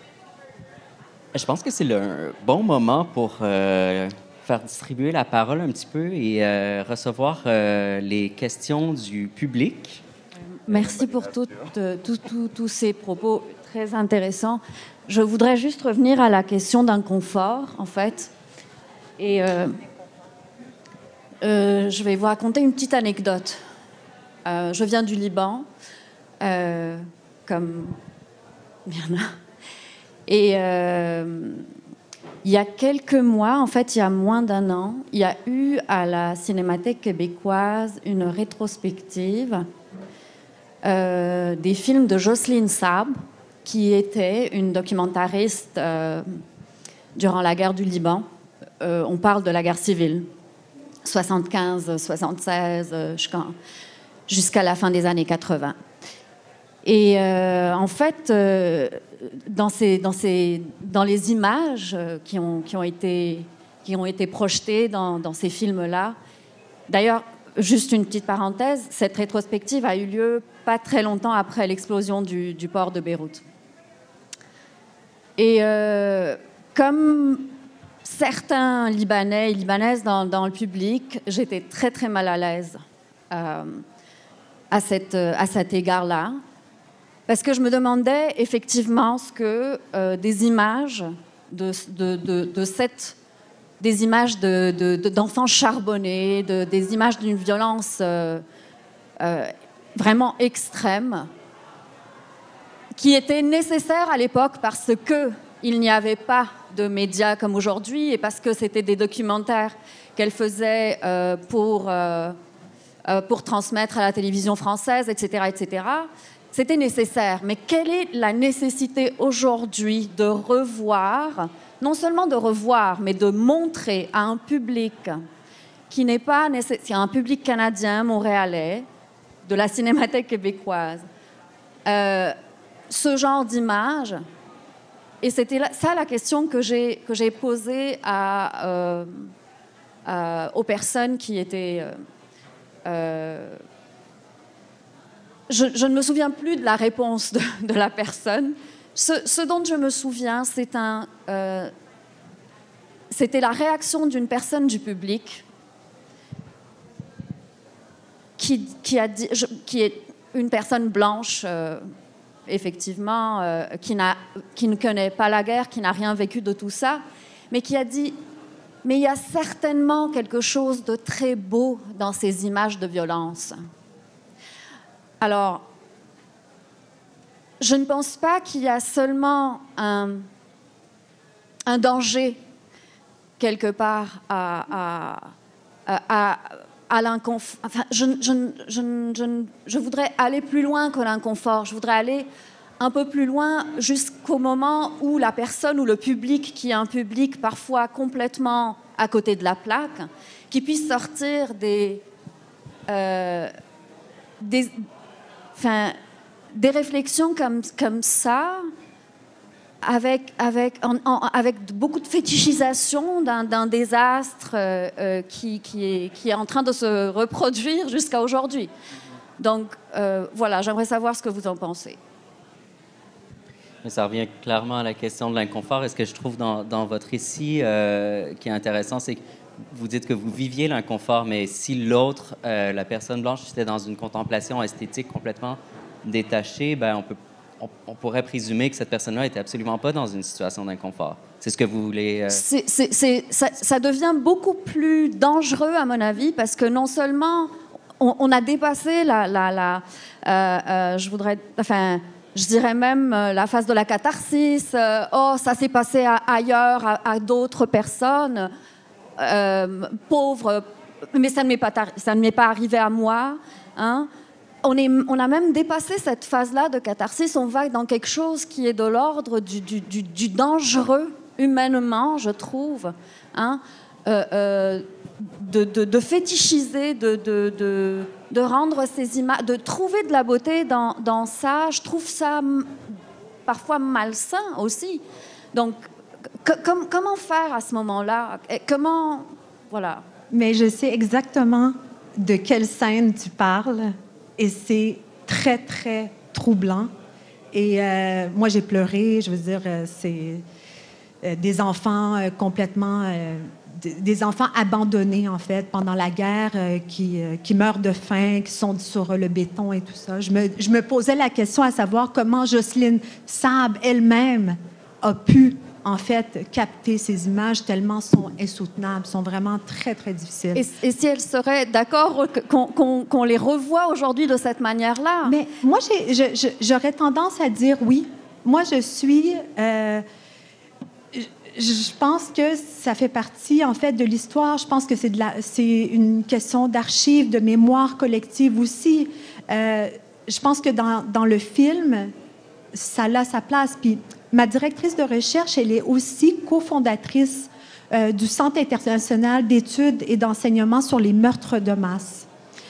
Je pense que c'est le bon moment pour euh, faire distribuer la parole un petit peu et euh, recevoir euh, les questions du public. Merci pour tous tout, tout, tout ces propos très intéressants. Je voudrais juste revenir à la question d'un confort, en fait. Et euh, euh, je vais vous raconter une petite anecdote. Euh, je viens du Liban, euh, comme il y en a. Et euh, il y a quelques mois, en fait, il y a moins d'un an, il y a eu à la Cinémathèque québécoise une rétrospective euh, des films de Jocelyne Sabre, qui était une documentariste euh, durant la guerre du Liban. Euh, on parle de la guerre civile, soixante-quinze soixante-seize, jusqu'en... jusqu'à la fin des années quatre-vingt. Et euh, en fait, euh, dans, ces, dans, ces, dans les images qui ont, qui ont, été, qui ont été projetées dans, dans ces films-là, d'ailleurs, juste une petite parenthèse, cette rétrospective a eu lieu pas très longtemps après l'explosion du, du port de Beyrouth. Et euh, comme certains Libanais et Libanaises dans, dans le public, j'étais très, très mal à l'aise. Euh, À, cette, à cet égard-là. parce que je me demandais effectivement ce que euh, des images de, de, de, de cette, des images de, de, de, d'enfants charbonnés, de, des images d'une violence euh, euh, vraiment extrême, qui était nécessaire à l'époque parce qu'il n'y avait pas de médias comme aujourd'hui et parce que c'était des documentaires qu'elle faisait euh, pour, euh, euh, pour transmettre à la télévision française, et cetera, et cetera. C'était nécessaire. Mais quelle est la nécessité aujourd'hui de revoir, non seulement de revoir, mais de montrer à un public qui n'est pas nécessaire, un public canadien, montréalais, de la Cinémathèque québécoise, euh, ce genre d'image. Et c'était ça la question que j'ai, que j'ai posée à, euh, à, aux personnes qui étaient... Euh, euh, je, je ne me souviens plus de la réponse de, de la personne. Ce, ce dont je me souviens, c'est un, euh, c'était la réaction d'une personne du public qui, qui, a dit, je, qui est une personne blanche... Euh, effectivement, euh, qui, n'a, qui ne connaît pas la guerre, qui n'a rien vécu de tout ça, mais qui a dit « Mais il y a certainement quelque chose de très beau dans ces images de violence. » Alors, je ne pense pas qu'il y a seulement un, un danger quelque part à, à, à, à l'inconfort. Enfin, je, je, je, je, je voudrais aller plus loin que l'inconfort. Je voudrais aller un peu plus loin jusqu'au moment où la personne ou le public, qui est un public parfois complètement à côté de la plaque, qui puisse sortir des, euh, des, enfin, des réflexions comme, comme ça, avec, avec, en, en, avec beaucoup de fétichisation d'un, d'un désastre euh, euh, qui, qui, est, qui est en train de se reproduire jusqu'à aujourd'hui. Donc, euh, voilà, j'aimerais savoir ce que vous en pensez. Mais ça revient clairement à la question de l'inconfort. Et ce que je trouve dans, dans votre récit euh, qui est intéressant, c'est que vous dites que vous viviez l'inconfort, mais si l'autre, euh, la personne blanche, était dans une contemplation esthétique complètement détachée, ben on peut On, on pourrait présumer que cette personne-là n'était absolument pas dans une situation d'inconfort. C'est ce que vous voulez... Euh... C'est, c'est, c'est, ça, ça devient beaucoup plus dangereux, à mon avis, parce que non seulement on, on a dépassé la... la, la euh, euh, je voudrais... Enfin, je dirais même euh, la phase de la catharsis. Euh, oh, ça s'est passé à, ailleurs, à, à d'autres personnes. Euh, pauvres, mais ça ne m'est pas, ça ne m'est pas arrivé à moi, hein. On, est, on a même dépassé cette phase-là de catharsis. On va dans quelque chose qui est de l'ordre du, du, du, du dangereux, humainement, je trouve. Hein? Euh, euh, de, de, de fétichiser, de, de, de, de rendre ces images... De trouver de la beauté dans, dans ça. Je trouve ça m- parfois malsain aussi. Donc, c- com- comment faire à ce moment-là? Comment... Voilà. Mais je sais exactement de quelle scène tu parles. Et c'est très, très troublant. Et euh, moi, j'ai pleuré. Je veux dire, euh, c'est euh, des enfants euh, complètement... Euh, d- des enfants abandonnés, en fait, pendant la guerre, euh, qui, euh, qui meurent de faim, qui sont sur le béton et tout ça. Je me, je me posais la question à savoir comment Jocelyne Sable elle-même a pu, en fait, capter ces images tellement sont insoutenables, sont vraiment très, très difficiles. Et, et si elle serait d'accord qu'on, qu'on, qu'on les revoie aujourd'hui de cette manière-là? Mais moi, j'ai, je, je, j'aurais tendance à dire oui. Moi, je suis... Euh, je, je pense que ça fait partie, en fait, de l'histoire. Je pense que c'est, de la, c'est une question d'archives, de mémoire collective aussi. Euh, je pense que dans, dans le film, ça a sa place. Puis ma directrice de recherche, elle est aussi cofondatrice euh, du Centre international d'études et d'enseignement sur les meurtres de masse.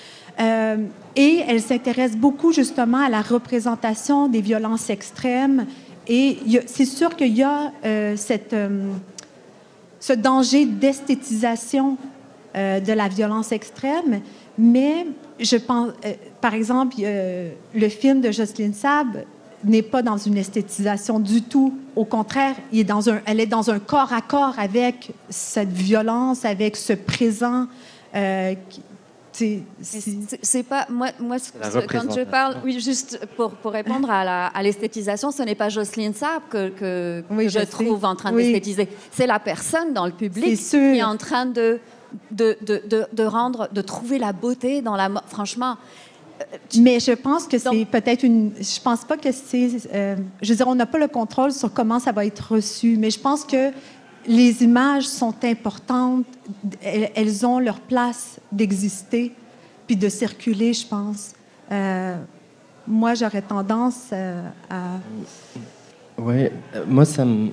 Euh, et elle s'intéresse beaucoup justement à la représentation des violences extrêmes. Et y a, c'est sûr qu'il y a euh, cette, euh, ce danger d'esthétisation euh, de la violence extrême, mais je pense, euh, par exemple, euh, le film de Jocelyne Sable n'est pas dans une esthétisation du tout. Au contraire, il est dans un, elle est dans un corps à corps avec cette violence, avec ce présent. Euh, qui, C'est, c'est... c'est... c'est pas moi. Moi, La quand je parle, oui, juste pour, pour répondre à, la, à l'esthétisation, ce n'est pas Jocelyne Sabre que, que, oui, que je, je trouve sais. en train oui. d'esthétiser. C'est la personne dans le public C'est sûr. qui est en train de de, de, de de rendre, de trouver la beauté dans la. Franchement. Mais je pense que c'est Donc, peut-être une... Je pense pas que c'est... Euh, je veux dire, on n'a pas le contrôle sur comment ça va être reçu, mais je pense que les images sont importantes. Elles, elles ont leur place d'exister puis de circuler, je pense. Euh, moi, j'aurais tendance euh, à... Oui, euh, moi, ça me...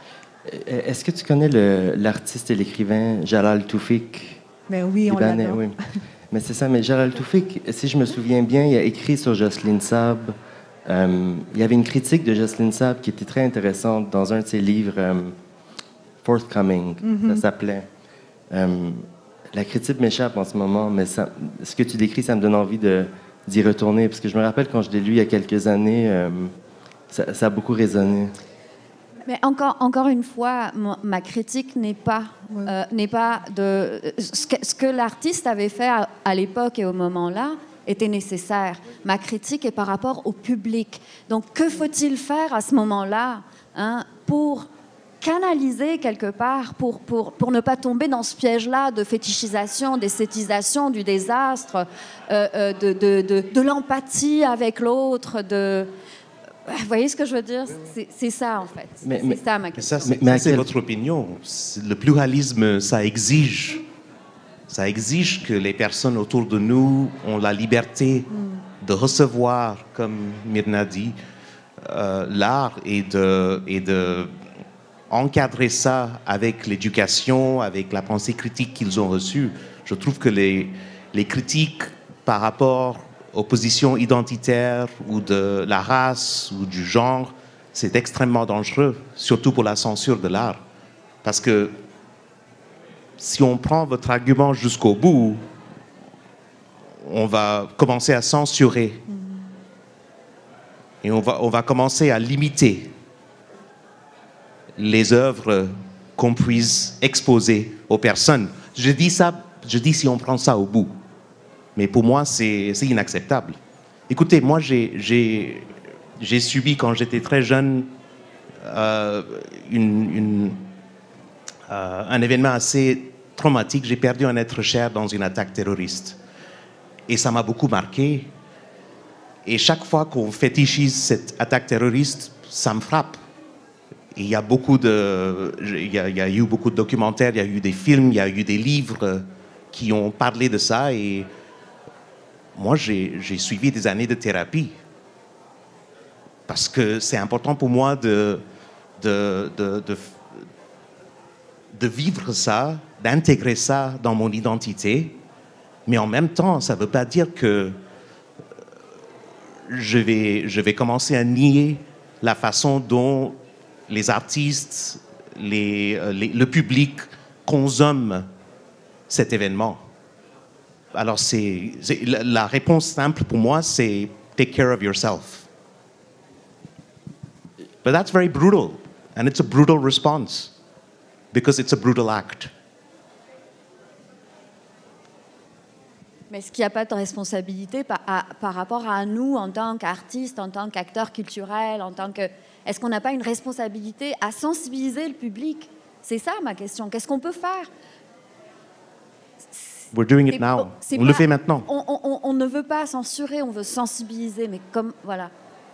Est-ce que tu connais le, l'artiste et l'écrivain Jalal Toufik? Mais oui, on Libanais, l'adore. oui. Mais c'est ça, mais Jalal Toufik, si je me souviens bien, il a écrit sur Jocelyne Sabre. Euh, il y avait une critique de Jocelyne Sabre qui était très intéressante dans un de ses livres, euh, Forthcoming, mm-hmm. ça s'appelait. Euh, la critique m'échappe en ce moment, mais ça, ce que tu décris, ça me donne envie de, d'y retourner, parce que je me rappelle quand je l'ai lu il y a quelques années, euh, ça, ça a beaucoup résonné. Mais encore, encore une fois, ma, ma critique n'est pas, ouais. euh, n'est pas de... Ce que, ce que l'artiste avait fait à, à l'époque et au moment-là était nécessaire. Ma critique est par rapport au public. Donc, que faut-il faire à ce moment-là, hein, pour canaliser quelque part, pour, pour, pour ne pas tomber dans ce piège-là de fétichisation, d'esthétisation du désastre, euh, euh, de, de, de, de l'empathie avec l'autre, de... Vous voyez ce que je veux dire? C'est, c'est ça, en fait. Mais, c'est mais, ça, ma question. Ça, c'est, mais, ça, c'est quel... votre opinion. C'est, le pluralisme, ça exige. Ça exige que les personnes autour de nous ont la liberté mm. de recevoir, comme Myrna dit, euh, l'art et de, et de encadrer ça avec l'éducation, avec la pensée critique qu'ils ont reçue. Je trouve que les, les critiques par rapport aux positions identitaires ou de la race ou du genre, c'est extrêmement dangereux, surtout pour la censure de l'art. Parce que si on prend votre argument jusqu'au bout, on va commencer à censurer. Et on va, on va commencer à limiter les œuvres qu'on puisse exposer aux personnes. Je dis ça, je dis si on prend ça au bout. Mais pour moi, c'est, c'est inacceptable. Écoutez, moi, j'ai, j'ai, j'ai subi, quand j'étais très jeune, euh, une, une, euh, un événement assez traumatique. J'ai perdu un être cher dans une attaque terroriste. Et ça m'a beaucoup marqué. Et chaque fois qu'on fétichise cette attaque terroriste, ça me frappe. Et il y a beaucoup de... Il y a, il y a eu beaucoup de documentaires, il y a eu des films, il y a eu des livres qui ont parlé de ça. Et moi, j'ai, j'ai suivi des années de thérapie parce que c'est important pour moi de, de, de, de, de vivre ça, d'intégrer ça dans mon identité. Mais en même temps, ça ne veut pas dire que je vais, je vais commencer à nier la façon dont les artistes, les, les, le public consomme cet événement. Alors, c'est, c'est, la réponse simple pour moi, c'est « take care of yourself ». But that's very brutal, and it's a brutal response, because it's a brutal act. Mais est-ce qu'il n'y a pas de responsabilité par, à, par rapport à nous, en tant qu'artistes, en tant qu'acteurs culturels, en tant que... Est-ce qu'on n'a pas une responsabilité à sensibiliser le public? C'est ça ma question. Qu'est-ce qu'on peut faire? We're doing it now. On pas, le fait maintenant. On, on, on ne veut pas censurer, on veut sensibiliser, mais comme... Voilà.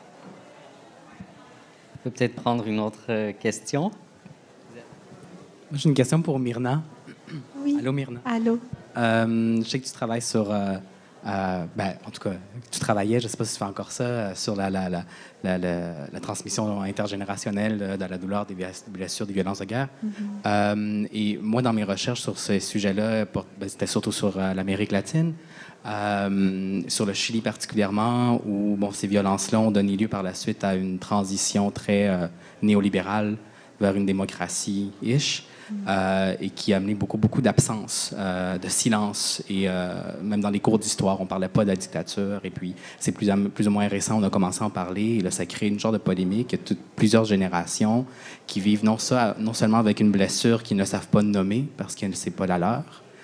On peut peut-être prendre une autre question. J'ai une question pour Myrna. Oui. Allô, Myrna. Allô. Euh, je sais que tu travailles sur... Euh, euh, ben, en tout cas, tu travaillais, je ne sais pas si tu fais encore ça, sur la, la, la, la, la, la transmission intergénérationnelle de la douleur, des blessures, des violences de guerre. Mm-hmm. Euh, et moi, dans mes recherches sur ces sujets-là, ben, c'était surtout sur euh, l'Amérique latine, euh, sur le Chili particulièrement, où bon, ces violences-là ont donné lieu par la suite à une transition très euh, néolibérale vers une démocratie-ish. Euh, et qui a amené beaucoup, beaucoup d'absence, euh, de silence. Et euh, même dans les cours d'histoire, on ne parlait pas de la dictature. Et puis, c'est plus, plus ou moins récent, on a commencé à en parler. Et là, ça crée une genre de polémique. Il y a toute, plusieurs générations qui vivent non, ça, non seulement avec une blessure qu'ils ne savent pas nommer parce que ce n'est pas la leur,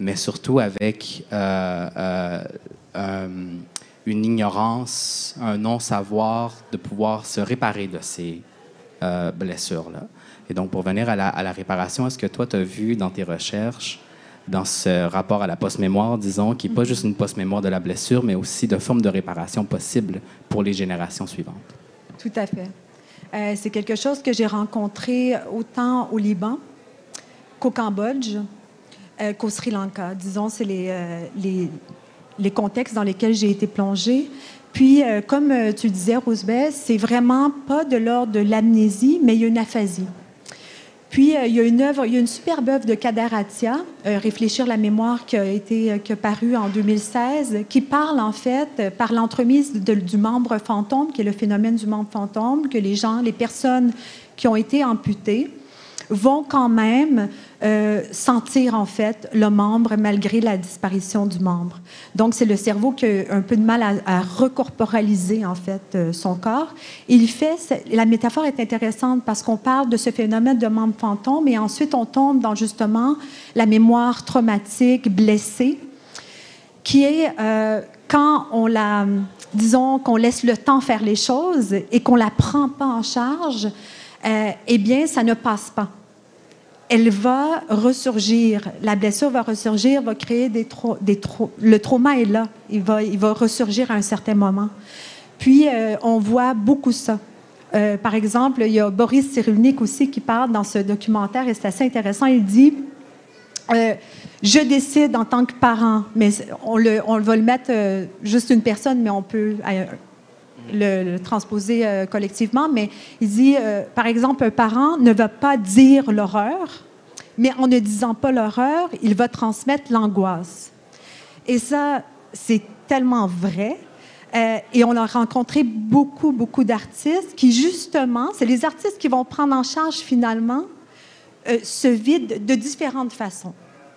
mais surtout avec euh, euh, euh, une ignorance, un non-savoir de pouvoir se réparer de ces euh, blessures-là. Et donc, pour venir à la, à la réparation, est-ce que toi, tu as vu dans tes recherches, dans ce rapport à la post-mémoire, disons, qui n'est pas juste une post-mémoire de la blessure, mais aussi de formes de réparation possibles pour les générations suivantes? Tout à fait. Euh, c'est quelque chose que j'ai rencontré autant au Liban qu'au Cambodge, euh, qu'au Sri Lanka. Disons, c'est les, euh, les, les contextes dans lesquels j'ai été plongée. Puis, euh, comme euh, tu disais, Roosbeth, c'est vraiment pas de l'ordre de l'amnésie, mais il y a une aphasie. Puis, euh, il y a une œuvre, il y a une superbe œuvre de Kader Attia, euh, Réfléchir la mémoire, qui a été, euh, qui a paru en deux mille seize, qui parle, en fait, euh, par l'entremise de, du membre fantôme, qui est le phénomène du membre fantôme, que les gens, les personnes qui ont été amputées vont quand même euh, sentir, en fait, le membre malgré la disparition du membre. Donc, c'est le cerveau qui a un peu de mal à, à recorporaliser, en fait, euh, son corps. Il fait, la métaphore est intéressante parce qu'on parle de ce phénomène de membre fantôme et ensuite on tombe dans, justement, la mémoire traumatique, blessée, qui est euh, quand on la, disons, qu'on laisse le temps faire les choses et qu'on la prend pas en charge, euh, eh bien, ça ne passe pas. Elle va ressurgir, la blessure va ressurgir, va créer des traumas. Des trau le trauma est là, il va, il va ressurgir à un certain moment. Puis, euh, on voit beaucoup ça. Euh, par exemple, il y a Boris Cyrulnik aussi qui parle dans ce documentaire, et c'est assez intéressant, il dit euh, « Je décide en tant que parent », mais on, le, on va le mettre euh, juste une personne, mais on peut... Euh, Le, le transposer euh, collectivement, mais il dit, euh, par exemple, un parent ne va pas dire l'horreur, mais en ne disant pas l'horreur, il va transmettre l'angoisse. Et ça, c'est tellement vrai. Euh, et on a rencontré beaucoup, beaucoup d'artistes qui, justement, c'est les artistes qui vont prendre en charge, finalement, euh, ce vide de différentes façons.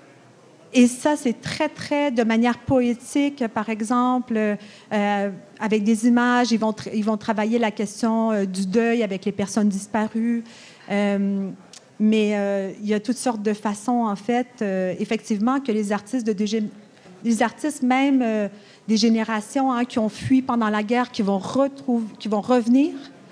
Et ça, c'est très, très de manière poétique. Par exemple, euh, avec des images, ils vont, ils vont travailler la question euh, du deuil avec les personnes disparues. Euh, mais euh, il y a toutes sortes de façons, en fait, euh, effectivement, que les artistes, de dégé... les artistes même euh, des générations hein, qui ont fui pendant la guerre, qui vont, retrouver, qui vont revenir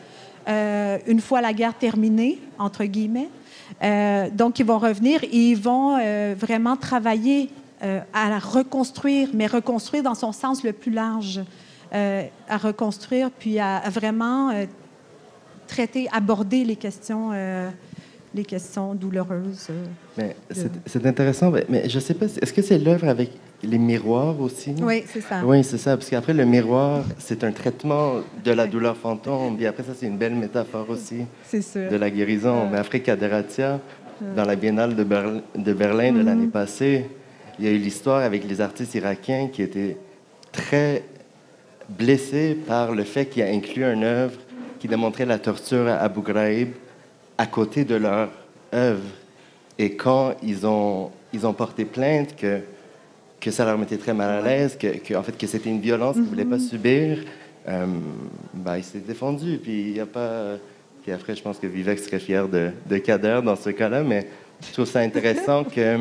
euh, une fois la guerre terminée, entre guillemets. Euh, donc, ils vont revenir et ils vont euh, vraiment travailler euh, à la reconstruire, mais reconstruire dans son sens le plus large, euh, à reconstruire, puis à, à vraiment euh, traiter, aborder les questions, euh, les questions douloureuses. Euh, mais de... c'est, c'est intéressant, mais, mais je ne sais pas, est-ce que c'est l'œuvre avec les miroirs aussi? Oui, c'est ça. Oui, c'est ça, parce qu'après, le miroir, c'est un traitement de la douleur fantôme, puis après ça, c'est une belle métaphore aussi c'est sûr. de la guérison. Euh... Mais après Kader Attia, euh... dans la Biennale de, Berl- de Berlin mm-hmm. de l'année passée, il y a eu l'histoire avec les artistes irakiens qui étaient très blessés par le fait qu'il a inclus une œuvre qui démontrait la torture à Abu Ghraib à côté de leur œuvre. Et quand ils ont, ils ont porté plainte que que ça leur mettait très mal à l'aise, que, que, en fait, que c'était une violence qu'ils ne voulaient pas subir, euh, ben, ils s'étaient défendus. Puis, il y a pas... Puis après, je pense que Vivek serait fier de, de Kader dans ce cas-là, mais je trouve ça intéressant que,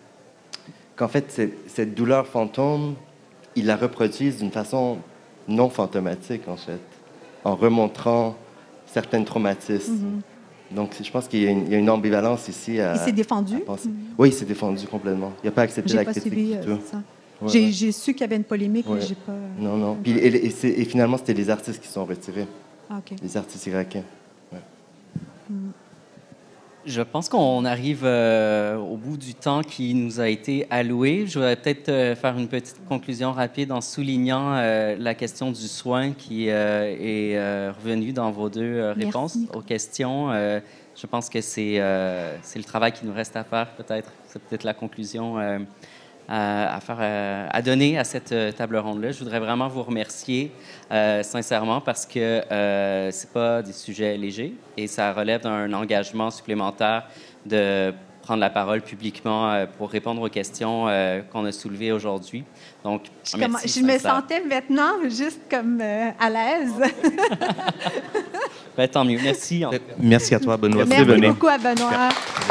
qu'en fait, cette, cette douleur fantôme, ils la reproduisent d'une façon non fantomatique, en fait, en remontrant certains traumatismes. Mm-hmm. Donc, je pense qu'il y a une, il y a une ambivalence ici à... Il s'est défendu? Mm-hmm. Oui, il s'est défendu complètement. Il n'a pas accepté j'ai la pas critique suivi, du tout. Ça. Ouais, j'ai, ouais. j'ai su qu'il y avait une polémique, ouais. mais j'ai pas... Non, non. Puis, et, et, c'est, et finalement, c'était les artistes qui sont retirés. Ah, OK. Les artistes irakiens. Ouais. Mm. Je pense qu'on arrive euh, au bout du temps qui nous a été alloué. Je voudrais peut-être euh, faire une petite conclusion rapide en soulignant euh, la question du soin qui euh, est euh, revenue dans vos deux euh, réponses aux questions. Euh, je pense que c'est, euh, c'est le travail qui nous reste à faire, peut-être. C'est peut-être la conclusion euh, à, à, faire, euh, à donner à cette euh, table ronde-là. Je voudrais vraiment vous remercier euh, sincèrement parce que euh, c'est pas des sujets légers et ça relève d'un engagement supplémentaire de prendre la parole publiquement euh, pour répondre aux questions euh, qu'on a soulevées aujourd'hui. Donc, je, merci, comment, je sincère. me sentais maintenant juste comme euh, à l'aise. Ben, tant mieux. Merci. Merci à toi, Benoît. Merci beaucoup à Benoît.